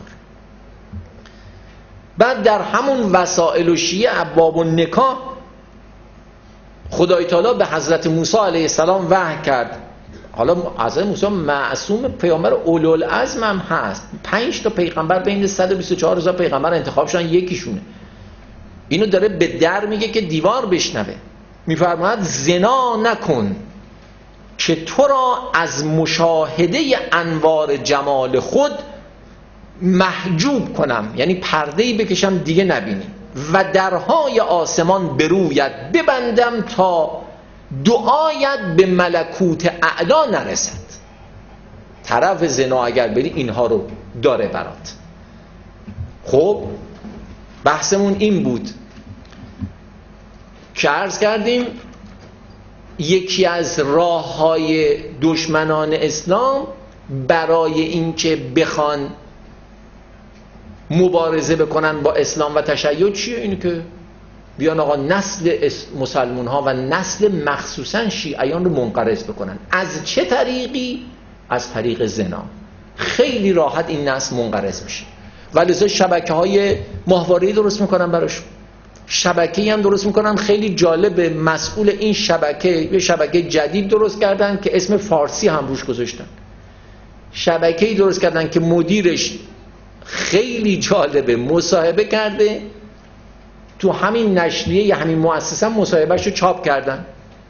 بعد در همون وسائل و شیعه ابواب و نکاح خدای تعالی به حضرت موسی علیه السلام وحی کرد. حالا حضرت موسی معصوم پیامبر اولوالعزم هم هست، پنج تا پیغمبر بین صد و بیست و چهار هزار پیغمبر انتخاب شدن یکیشونه. اینو داره به در میگه که دیوار بشنوه. میفرماید زنا نکن که تو را از مشاهده انوار جمال خود محجوب کنم، یعنی پرده‌ای بکشم دیگه نبینی، و درهای آسمان برویت ببندم تا دعایت به ملکوت اعلا نرسد. طرف زنا اگر بری اینها رو داره برات. خب بحثمون این بود که عرض کردیم یکی از راه‌های دشمنان اسلام برای اینکه بخوان مبارزه بکنن با اسلام و تشیع چیه؟ اینه که بیان آقا نسل مسلمون ها و نسل مخصوصا شیعیان رو منقرض بکنن. از چه طریقی؟ از طریق زنا. خیلی راحت این نسل منقرض میشه. ولذا شبکه های ماهواره‌ای درست میکنن براشون، شبکه‌ای هم درست میکنن. خیلی جالب، مسئول این شبکه یه شبکه جدید درست کردن که اسم فارسی هم روش گذاشتن. شبکه‌ای درست کردن که مدیرش خیلی جالبه، مصاحبه کرده تو همین نشریه یا همین مؤسسه مصاحبهشو چاپ کردن.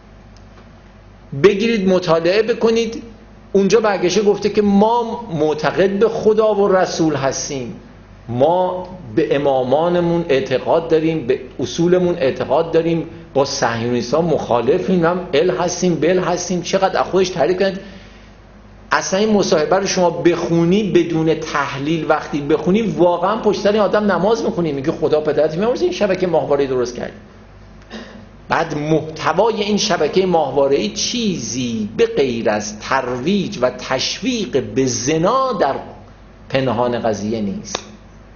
بگیرید مطالعه بکنید. اونجا برگشته گفته که ما معتقد به خدا و رسول هستیم، ما به امامانمون اعتقاد داریم، به اصولمون اعتقاد داریم، با صهیونیست‌ها مخالفیم، هم ال هستیم بل هستیم. چقدر از خودش تعریف کرد. اصلا این مصاحبه رو شما بخونی بدون تحلیل، وقتی بخونی واقعا پشت سر این آدم نماز میخونی، میگه خدا پدرت میامرزه این شبکه ماهواره‌ای درست کرد. بعد محتوای این شبکه ماهواره‌ای چیزی به غیر از ترویج و تشویق به زنا در پنهان قضیه نیست.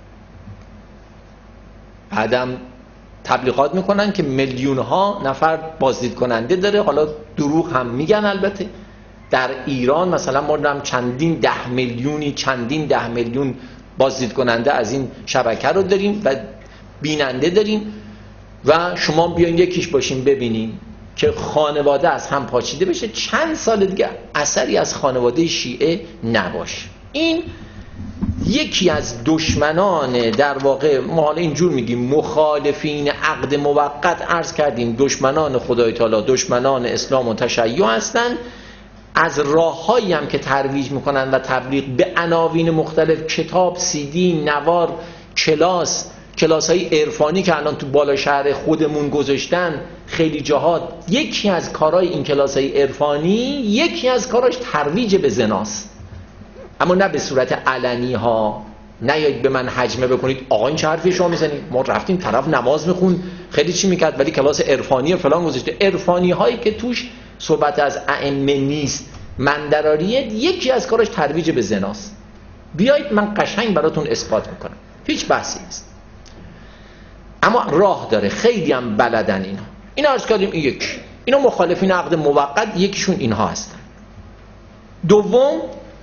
بعدم تبلیغات میکنن که میلیون ها نفر بازدید کننده داره. حالا دروغ هم میگن البته. در ایران مثلا ما هم چندین ده میلیونی چندین ده میلیون بازدید کننده از این شبکه رو داریم و بیننده داریم و شما بیاین یکیش باشین ببینین که خانواده از هم پاچیده بشه، چند سال دیگه اثری از خانواده شیعه نباشه. این یکی از دشمنان، در واقع ما حالا اینجور میگیم مخالفین عقد موقت، عرض کردیم دشمنان خدای تعالی، دشمنان اسلام و تشیع هستند. از راههایی هم که ترویج میکنن و تبلیغ به عناوین مختلف، کتاب، سی دی، نوار، کلاس، کلاس های عرفانی که الان تو بالا شهر خودمون گذاشتن خیلی جاها، یکی از کارهای این کلاس های عرفانی، یکی از کاراش ترویج به زناست، اما نه به صورت علنی ها. نیایید به من هجمه بکنید آقا این چه حرفی شما میزنید، ما رفتیم طرف نماز میخوند خیلی چی میکرد ولی کلاس عرفانی فلان گذاشته. عرفانی هایی که توش صحبت از ائمه نیست، مندراریه، یکی از کاراش ترویج به زناست. بیایید من قشنگ براتون اثبات میکنم، هیچ بحثی نیست، اما راه داره، خیلی هم بلدن اینا. اینا عرض کردیم این یک، اینا مخالفین عقد موقت، یکیشون اینها هستن. دوم،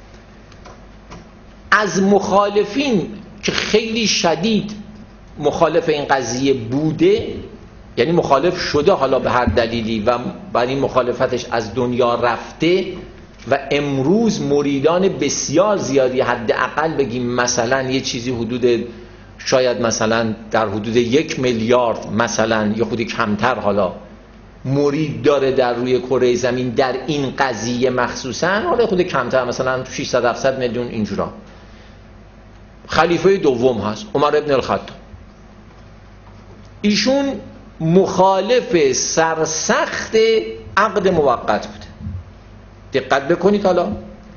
از مخالفین که خیلی شدید مخالف این قضیه بوده، یعنی مخالف شده حالا به هر دلیلی و بعد این مخالفتش از دنیا رفته و امروز مریدان بسیار زیادی، حداقل بگیم مثلا یه چیزی حدود شاید مثلا در حدود یک میلیارد مثلا یا خودی کمتر حالا مرید داره در روی کره زمین در این قضیه مخصوصا، حالا خود کمتر مثلا ششصد هفتصد میلیون اینجورا. خلیفه دوم هست عمر ابن الخطاب، ایشون مخالف سرسخت عقد موقت بوده. دقت بکنید، حالا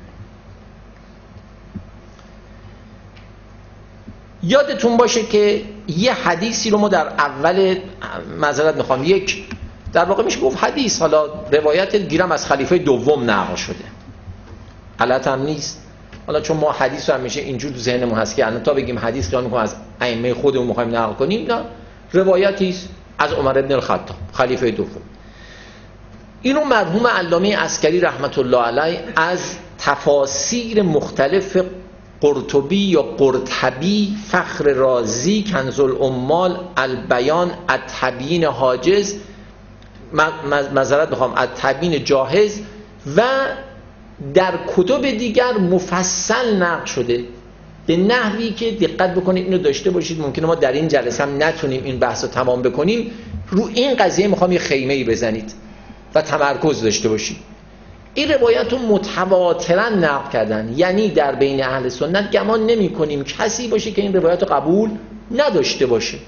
یادتون باشه که یه حدیثی رو ما در اول، معذرت میخوام، یک در واقع میشه گفت حدیث، حالا روایت گیرم از خلیفه دوم نقل شده، غلط هم نیست. حالا چون ما حدیث رو همیشه اینجور تو ذهنمون هست که الان تا بگیم حدیث خیال میکنم از ائمه خودمون میخوایم نقل کنیم، نه، روایتی است از عمر ابن الخطاب خلیفه دوم. اینو مرحوم علامه عسکری رحمت الله علیه از تفاسیر مختلف قرطبی یا قرطبی، فخر رازی، کنز العمال، البیان، التبیین حاجز، معذرت میخوام التبیین جاهز و در کتب دیگر مفصل نقل شده به نحوی که دقت بکنید، اینو داشته باشید، ممکنه ما در این جلسه هم نتونیم این بحث رو تمام بکنیم، رو این قضیه میخوام یه خیمه‌ای بزنید و تمرکز داشته باشید. این روایت رو متواترا نقل کردن، یعنی در بین اهل سنت گمان نمی کنیم کسی باشه که این روایت رو قبول نداشته باشه.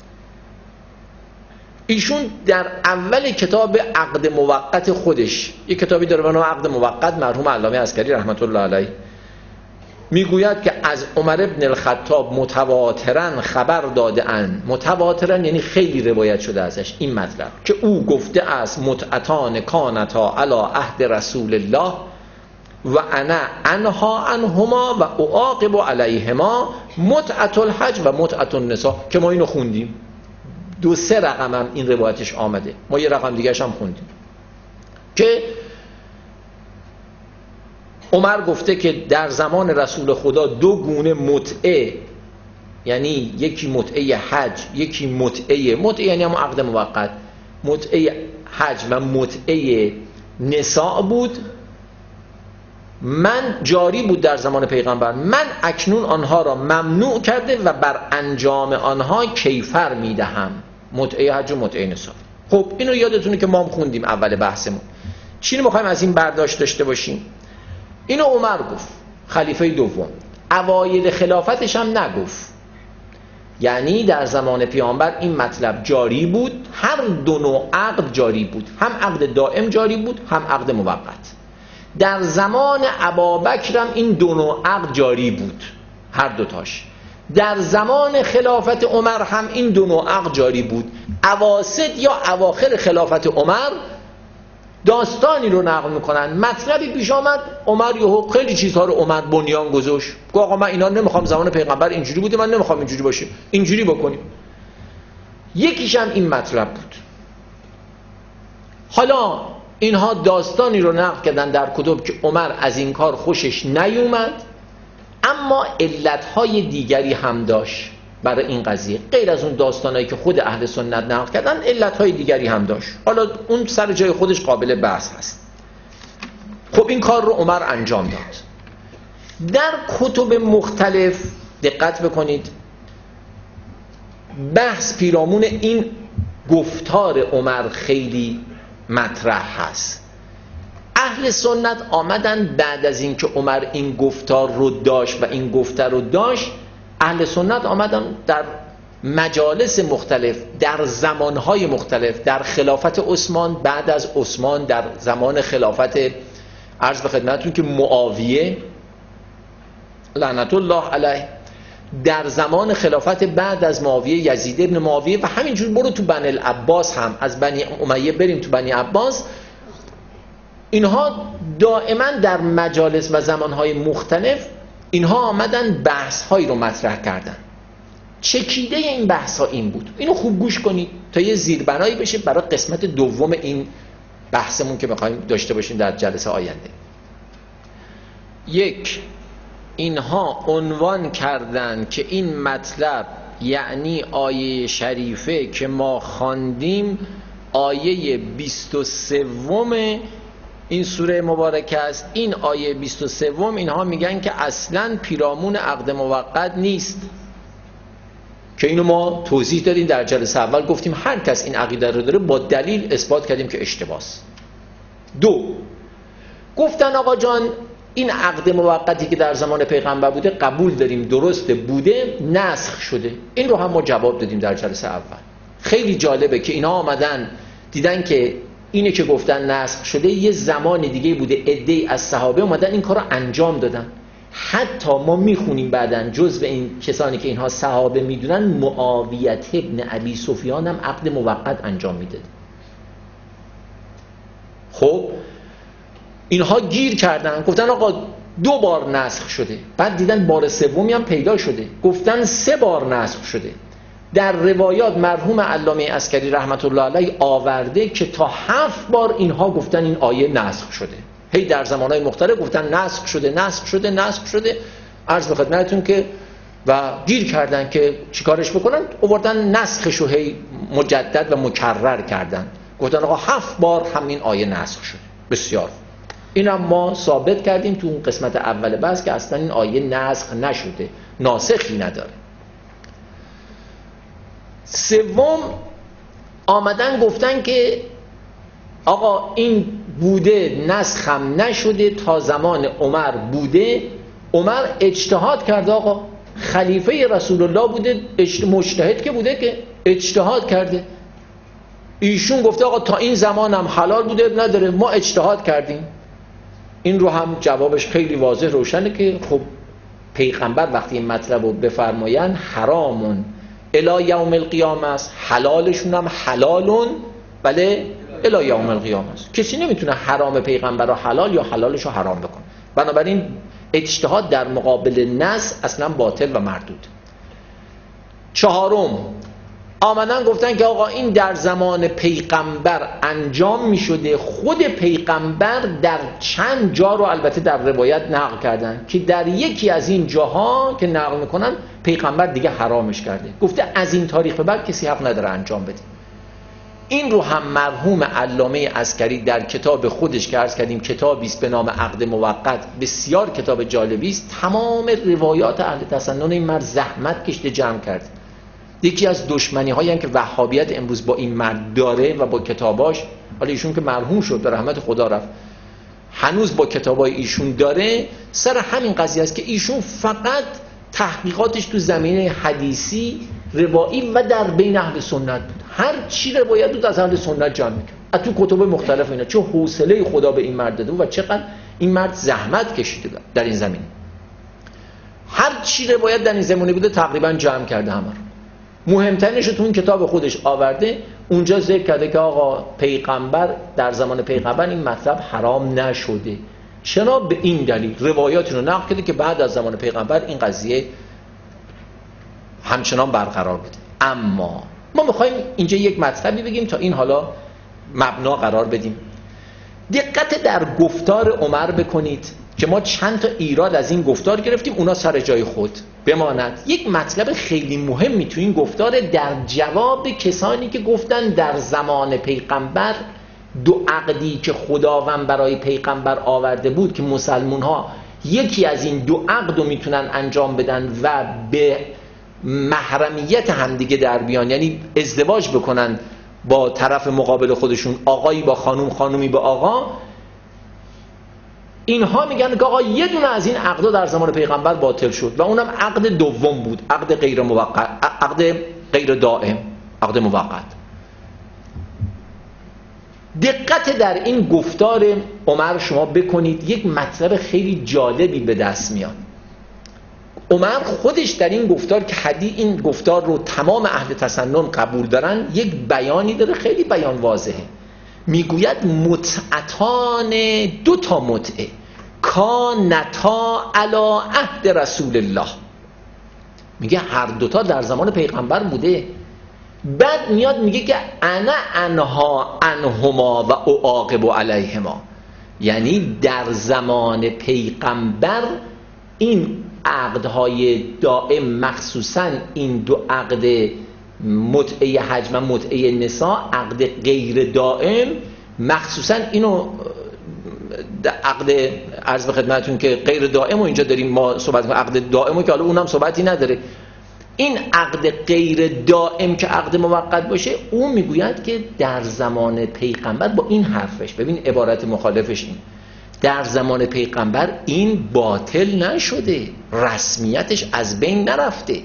ایشون در اول کتاب عقد موقت خودش، یک کتابی داره به نام عقد موقت، مرحوم علامه عسکری رحمت الله علیه میگوید که از عمر ابن الخطاب متواترا خبر داده اند، متواترا یعنی خیلی روایت شده ازش این مطلب که او گفته است متعتان کانتا علی عهد رسول الله و انا انها عنهما و اعاقب علیهما متعت الحج و متعت النساء، که ما اینو خوندیم، دو سه رقم هم این روایتش آمده، ما یه رقم دیگه هم خوندیم که عمر گفته که در زمان رسول خدا دو گونه متعه، یعنی یکی متعه حج، یکی متعه متعه یعنی هم عقد موقت، متعه حج و متعه نساء بود. من جاری بود در زمان پیغمبر، من اکنون آنها را ممنوع کرده و بر انجام آنها کیفر میدهم، متعه حج و متعه نساء. خب اینو یادتونه که ما هم خوندیم اول بحثمون. چی رو میخوایم از این برداشت داشته باشیم؟ اینو عمر گفت، خلیفه دوم، اوایل خلافتش هم نگفت، یعنی در زمان پیامبر این مطلب جاری بود، هر دو نوع عقد جاری بود، هم عقد دائم جاری بود هم عقد موقت. در زمان ابابکر هم این دو نوع عقد جاری بود، هر دوتاش. در زمان خلافت عمر هم این دو نوع عقد جاری بود. اواسط یا اواخر خلافت عمر داستانی رو نقل میکنن، مطلبی پیش آمد، عمر یهو خیلی چیزها رو عمر بنیان گذاشت، گفت آقا من اینا نمیخوام، زمان پیغمبر اینجوری بوده، من نمیخوام اینجوری باشه، اینجوری بکنیم. یکیش هم این مطلب بود. حالا اینها داستانی رو نقل کردن در کتب که عمر از این کار خوشش نیومد، اما علتهای دیگری هم داشت برای این قضیه، غیر از اون داستانایی که خود اهل سنت نقل کردن، علتهای دیگری هم داشت، حالا اون سر جای خودش قابل بحث هست. خب این کار رو عمر انجام داد. در کتب مختلف دقت بکنید بحث پیرامون این گفتار عمر خیلی مطرح هست. اهل سنت آمدن بعد از اینکه عمر این گفتار رو داشت و این گفته رو داشت، اهل سنت آمدن در مجالس مختلف، در زمانهای مختلف، در خلافت عثمان، بعد از عثمان، در زمان خلافت عرض به خدمتتون که معاویه لعنت الله علیه، در زمان خلافت بعد از معاویه یزید ابن معاویه و همینجور برو تو بنی العباس هم، از بنی امیه بریم تو بنی عباس، اینها دائما در مجالس و زمانهای مختلف اینها آمدن بحثهایی رو مطرح کردن. چکیده این بحث ها این بود، اینو خوب گوش کنید تا یه زیربنایی بشه برای قسمت دوم این بحثمون که میخوایم داشته باشیم در جلسه آینده. یک، اینها عنوان کردن که این مطلب یعنی آیه شریفه که ما خواندیم، آیه بیست و سوم این سوره مبارکه است، این آیه بیست و سوم اینها میگن که اصلاً پیرامون عقد موقت نیست، که اینو ما توضیح دادیم در جلسه اول، گفتیم هر کس این عقیده رو داره با دلیل اثبات کردیم که اشتباهه. دو، گفتن آقا جان این عقد موقتی که در زمان پیغمبر بوده قبول داریم درسته بوده، نسخ شده. این رو هم ما جواب دادیم در جلسه اول. خیلی جالبه که اینا آمدن دیدن که اینه که گفتن نسخ شده یه زمان دیگه بوده، عده‌ای از صحابه اومدن این کار رو انجام دادن. حتی ما میخونیم بعدن جزء این کسانی که اینها صحابه میدونن معاویه ابن ابی سفیان هم عقد موقت انجام میداد. خب اینها گیر کردن، گفتن آقا دو بار نسخ شده، بعد دیدن بار سومی هم پیدا شده، گفتن سه بار نسخ شده. در روایات مرحوم علامه عسکری رحمت الله علیه آورده که تا هفت بار اینها گفتن این آیه نسخ شده. هی در زمانهای مختلف گفتن نسخ شده نسخ شده نسخ شده. عرض به خدمتتون که و گیر کردن که چیکارش بکنن، آوردن نسخشو هی مجدد و مکرر کردن، گفتن آقا هفت بار همین آیه نسخ شده. بسیار این هم ما ثابت کردیم تو اون قسمت اول بحث که اصلا این آیه نسخ نشده، ناسخی نداره. سوم آمدن گفتن که آقا این بوده نسخ هم نشده، تا زمان عمر بوده، عمر اجتهاد کرده، آقا خلیفه رسول الله بوده، مجتهد که بوده که اجتهاد کرده، ایشون گفته آقا تا این زمان هم حلال بوده نداره، ما اجتهاد کردیم. این رو هم جوابش خیلی واضح روشنه که خب پیغمبر وقتی این مطلب رو بفرماین حرامون الی یوم القیامه است، حلالشون هم حلالون بله الی یوم القیامه است. کسی نمیتونه حرام پیغمبر رو حلال یا حلالش رو حرام بکنه. بنابراین اجتهاد در مقابل نص اصلا باطل و مردود. چهارم آمدن گفتن که آقا این در زمان پیغمبر انجام می شده، خود پیغمبر در چند جا رو البته در روایت نقل کردن که در یکی از این جاها که نقل میکنن پیغمبر دیگه حرامش کرده، گفته از این تاریخ به بعد کسی حق نداره انجام بده. این رو هم مرحوم علامه عسکری در کتاب خودش که عرض کردیم کتابی است به نام عقد موقت، بسیار کتاب جالبی است، تمام روایات اهل تسنن این مرد زحمت کشته جمع کرد. یکی از دشمنی هایی هم که وهابیت امروز با این مرد داره و با کتاباش، حالا ایشون که مرحوم شد به رحمت خدا رفت، هنوز با کتابای ایشون داره، سر همین قضیه است که ایشون فقط تحقیقاتش تو زمینه حدیثی، روایی و در بین اهل سنت بود. هر چی روایت بود از اهل سنت جمع می‌کرد. از تو کتب مختلف اینا، چه حوصله خدا به این مرد داده و چقدر این مرد زحمت کشیده در این زمینه. هر چی روایت در این زمینه بوده تقریبا جمع کرده همه رو. مهمترینش تو اون کتاب خودش آورده، اونجا ذکر کرده که آقا پیغمبر در زمان پیغمبر این مطلب حرام نشده. چرا؟ به این دلیل روایاتی رو نقل کرده که بعد از زمان پیغمبر این قضیه همچنان برقرار بوده. اما ما میخوایم اینجا یک مطلبی بگیم تا این حالا مبنا قرار بدیم. دقت در گفتار عمر بکنید که ما چند تا ایراد از این گفتار گرفتیم، اونا سر جای خود بماند. یک مطلب خیلی مهمی تو این گفتار در جواب کسانی که گفتن در زمان پیغمبر دو عقدی که خداوند برای پیغمبر آورده بود که مسلمون ها یکی از این دو عقد رو میتونن انجام بدن و به محرمیت همدیگه در بیان، یعنی ازدواج بکنن با طرف مقابل خودشون، آقایی با خانوم، خانومی با آقا، اینها میگن که آقا یه دونه از این عقدا در زمان پیغمبر باطل شد و اونم عقد دوم بود، عقد غیر موقت، عقد غیر دائم، عقد موقت. دقت در این گفتار عمر شما بکنید، یک مطلب خیلی جالبی به دست میاد. عمر خودش در این گفتار که حدی این گفتار رو تمام اهل تسنن قبول دارن، یک بیانی داره خیلی بیان واضحه. میگوید متعتان، دو تا متعه، کانتا علی عهد رسول الله، میگه هر دوتا در زمان پیغمبر بوده. بعد میاد میگه که انا انها عنهما و اعاقب علیهما، یعنی در زمان پیغمبر این عقدهای دائم، مخصوصا این دو عقد متعه حج و متعه نساء، عقد غیر دائم، مخصوصا اینو عقد عرض به خدمتتون که غیر دائم و اینجا داریم ما صحبت کنیم، عقد دائم که حالا اونم صحبتی نداره، این عقد غیر دائم که عقد موقت باشه، او میگوید که در زمان پیغمبر با این حرفش، ببین عبارت مخالفش این، در زمان پیغمبر این باطل نشده، رسمیتش از بین نرفته.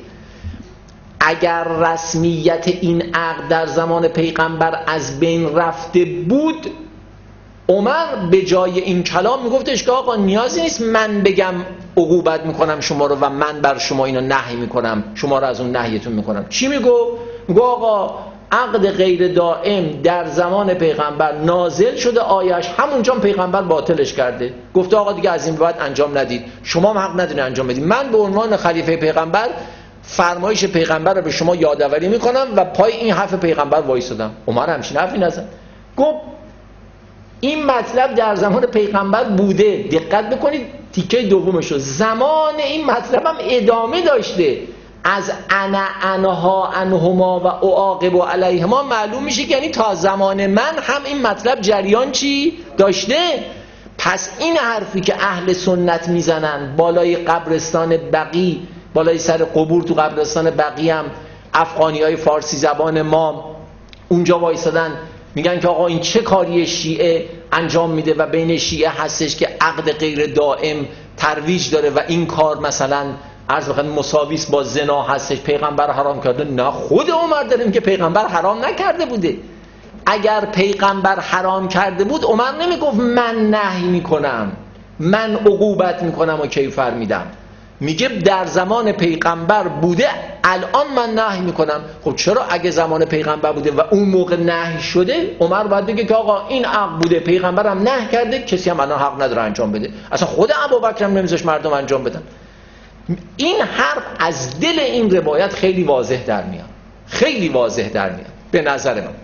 اگر رسمیت این عقد در زمان پیغمبر از بین رفته بود، عمر به جای این کلام میگفتش که آقا نیازی نیست من بگم عقوبت میکنم شما رو و من بر شما اینو نهی میکنم، شما رو از اون نهیتون میکنم. چی میگو؟ میگو آقا عقد غیر دائم در زمان پیغمبر نازل شده آیش، همونجا پیغمبر باطلش کرده، گفته آقا دیگه از این بعد انجام ندید، شما هم حق ندارید انجام بدید، من به عنوان خلیفه پیغمبر فرمایش پیغمبر رو به شما یادآوری میکنم و پای این حرف پیغمبر وایسادم. عمر همچین حرفی نزد، گفت این مطلب در زمان پیغمبر بوده. دقت بکنید تیکه دومشو، زمان این مطلب هم ادامه داشته، از انا انها انهما و اعاقب علیهما معلوم میشه که یعنی تا زمان من هم این مطلب جریان چی داشته. پس این حرفی که اهل سنت میزنن بالای قبرستان بقی، بالای سر قبور تو قبرستان بقی هم افغانی های فارسی زبان ما اونجا وایسادن میگن که آقا این چه کاری شیعه انجام میده و بین شیعه هستش که عقد غیر دائم ترویج داره و این کار مثلا عرض بخوام مساویس با زنا هستش، پیغمبر حرام کرده. نه، خود عمر داریم که پیغمبر حرام نکرده بوده. اگر پیغمبر حرام کرده بود عمر نمیگفت من نهی میکنم، من عقوبت میکنم و کیفر میدم، میگه در زمان پیغمبر بوده الان من نهی میکنم. خب چرا اگه زمان پیغمبر بوده و اون موقع نهی شده، عمر باید بگه که آقا این عقد بوده، پیغمبرم نهی کرده، کسی هم الان حق نداره انجام بده، اصلا خود ابوبکر هم نمیذاش مردم انجام بدن. این حرف از دل این روایت خیلی واضح در میاد، خیلی واضح در میاد به نظر من.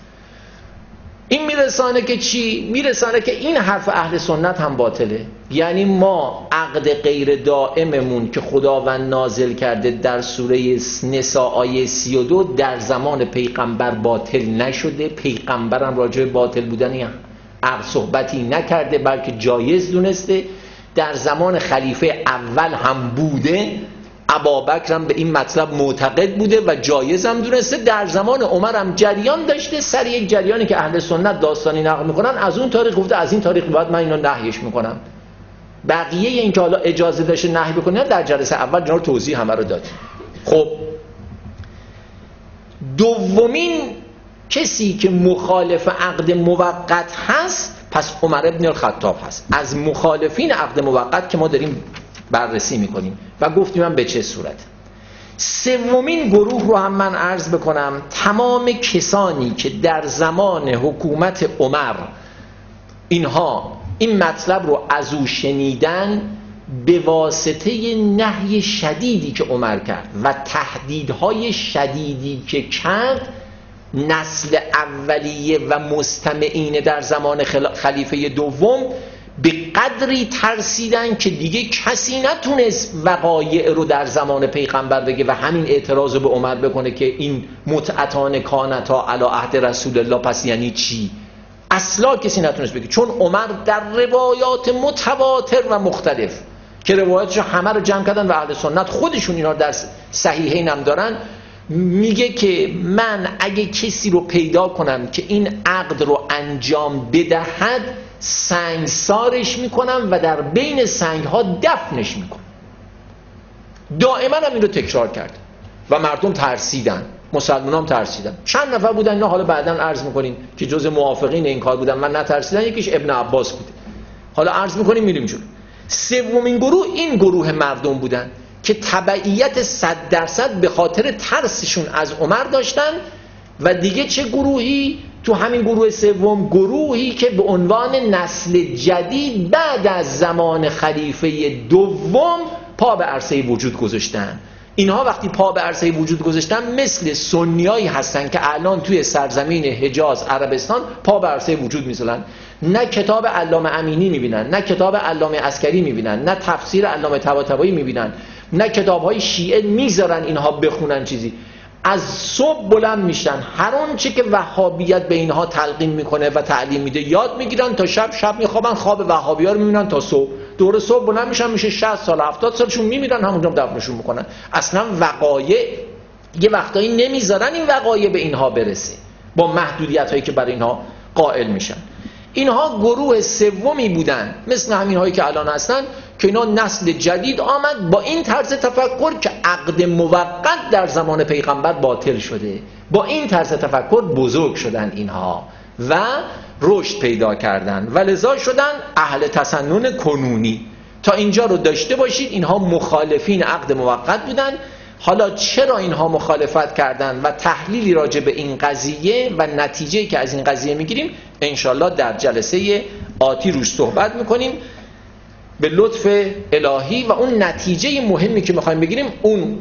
این میرسانه که چی؟ میرسانه که این حرف اهل سنت هم باطله. یعنی ما عقد غیر دائممون که خداوند نازل کرده در سوره نساء آیه سی و دو در زمان پیغمبر باطل نشده، پیغمبرم راجع به باطل بودن این عقد صحبتی نکرده بلکه جایز دونسته، در زمان خلیفه اول هم بوده، ابوبکر هم به این مطلب معتقد بوده و جایز هم دونسته، در زمان عمر هم جریان داشته، سر یک جریانی که اهل سنت داستانی نقل میکنن از اون تاریخ گفته از این تاریخ بعد من اینو نهیش میکنم. بقیه این که حالا اجازه داشته نهی بکنه در جلسه اول جناب توضیح همه رو دادیم. خب دومین کسی که مخالف عقد موقت هست پس عمر ابن الخطاب هست. از مخالفین عقد موقت که ما داریم بررسی میکنیم و گفتیم من به چه صورت. سومین گروه رو هم من عرض بکنم، تمام کسانی که در زمان حکومت عمر اینها این مطلب رو از او شنیدن به واسطه نهی شدیدی که عمر کرد و تهدیدهای شدیدی که کرد، نسل اولیه و مستمعین در زمان خلیفه دوم به قدری ترسیدن که دیگه کسی نتونست وقایع رو در زمان پیغمبر بگه و همین اعتراض رو به عمر بکنه که این متعتان کانتا علی عهد رسول الله پس یعنی چی. اصلا کسی نتونست بگه، چون عمر در روایات متواتر و مختلف که روایتش همه رو جمع کردن و اهل سنت خودشون اینا در صحیحین هم دارن، میگه که من اگه کسی رو پیدا کنم که این عقد رو انجام بدهد سنگسارش میکنم و در بین سنگ ها دفنش میکنم. دائما هم این رو تکرار کرد و مردم ترسیدن، مسلمان هم ترسیدن. چند نفر بودن اینا، حالا بعدا عرض میکنیم که جز موافقین این کار بودن و نترسیدن. یکیش ابن عباس بوده، حالا عرض میکنیم میریم جلو. سومین گروه این گروه مردم بودن که تبعیت صد درصد به خاطر ترسشون از عمر داشتن. و دیگه چه گروهی؟ تو همین گروه سوم گروهی که به عنوان نسل جدید بعد از زمان خلیفه دوم پا به عرصه وجود گذاشتن. اینها وقتی پا به عرصه وجود گذاشتن مثل سنیایی هستن که الان توی سرزمین حجاز عربستان پا به عرصه وجود میذارن. نه کتاب علامه امینی میبینن، نه کتاب علامه عسکری میبینن، نه تفسیر علامه طباطبایی میبینن، نه کتاب‌های شیعه میذارن اینها بخونن چیزی. از صبح بلند میشن، هر اون چی که وهابیت به اینها تلقین میکنه و تعلیم میده یاد میگیرن تا شب، شب میخوابن خواب وهابی‌ها رو میبینن تا صبح. دور صبح بلند میشن، میشه شصت سال هفتاد سالشون، میمیرن همونجا دفنشون میکنن. اصلا وقایع یه وقتایی نمیذارن این وقایع به اینها برسه با محدودیت هایی که برای اینها قائل میشن. اینها گروه سومی بودن مثل همین هایی که الان هستن که اینا نسل جدید آمد با این طرز تفکر که عقد موقت در زمان پیغمبر باطل شده. با این طرز تفکر بزرگ شدن اینها و رشد پیدا کردن و لذا شدن اهل تسنن کنونی. تا اینجا رو داشته باشید اینها مخالفین عقد موقت بودن. حالا چرا اینها مخالفت کردن و تحلیلی راجع به این قضیه و نتیجه‌ای که از این قضیه میگیریم انشالله در جلسه آتی روش صحبت میکنیم به لطف الهی. و اون نتیجه مهمی که میخوایم بگیریم اون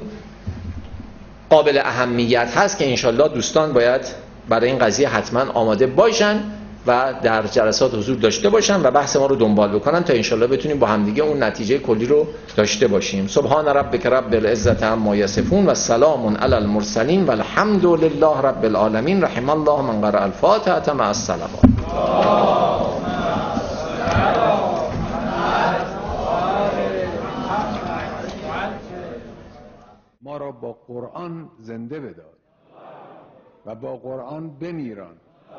قابل اهمیت هست که انشالله دوستان باید برای این قضیه حتما آماده باشن و در جلسات حضور داشته باشن و بحث ما رو دنبال بکنن تا انشالله بتونیم با همدیگه اون نتیجه کلی رو داشته باشیم. سبحان ربک رب العزت عما یصفون و سلام علی المرسلین و الحمد لله رب العالمین. رحم الله من قرأ الفاتحه مع الصلوات. ما را با قرآن زنده بدار و با قرآن بمیران.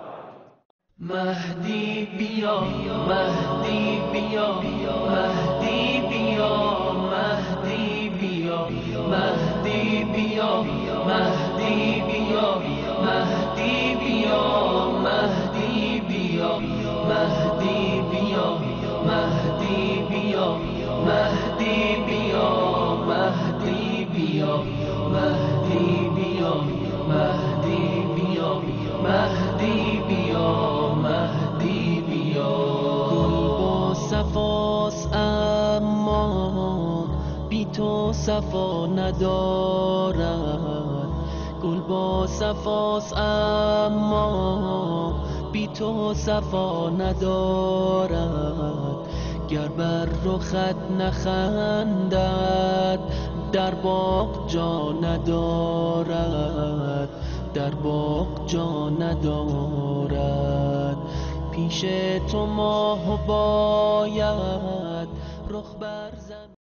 مهدی بیا، مهدی بیا، مهدی بیا، مهدی بیا، مهدی بیا، مهدی بیا، مهدی بیا، مهدی بیا، مهدی بیا، مهدی بیا، مهدی بیا، مهدی بیا، مهدی بیا، مهدی بیا، مهدی بیا. صفاست اما بی تو صفا ندارد. گل با صفاست اما بی تو صفا ندارد. گر بر رخت نخندد در باغ جا ندارد، در باغ جا ندارد. پیش تو ماه باید رخ بر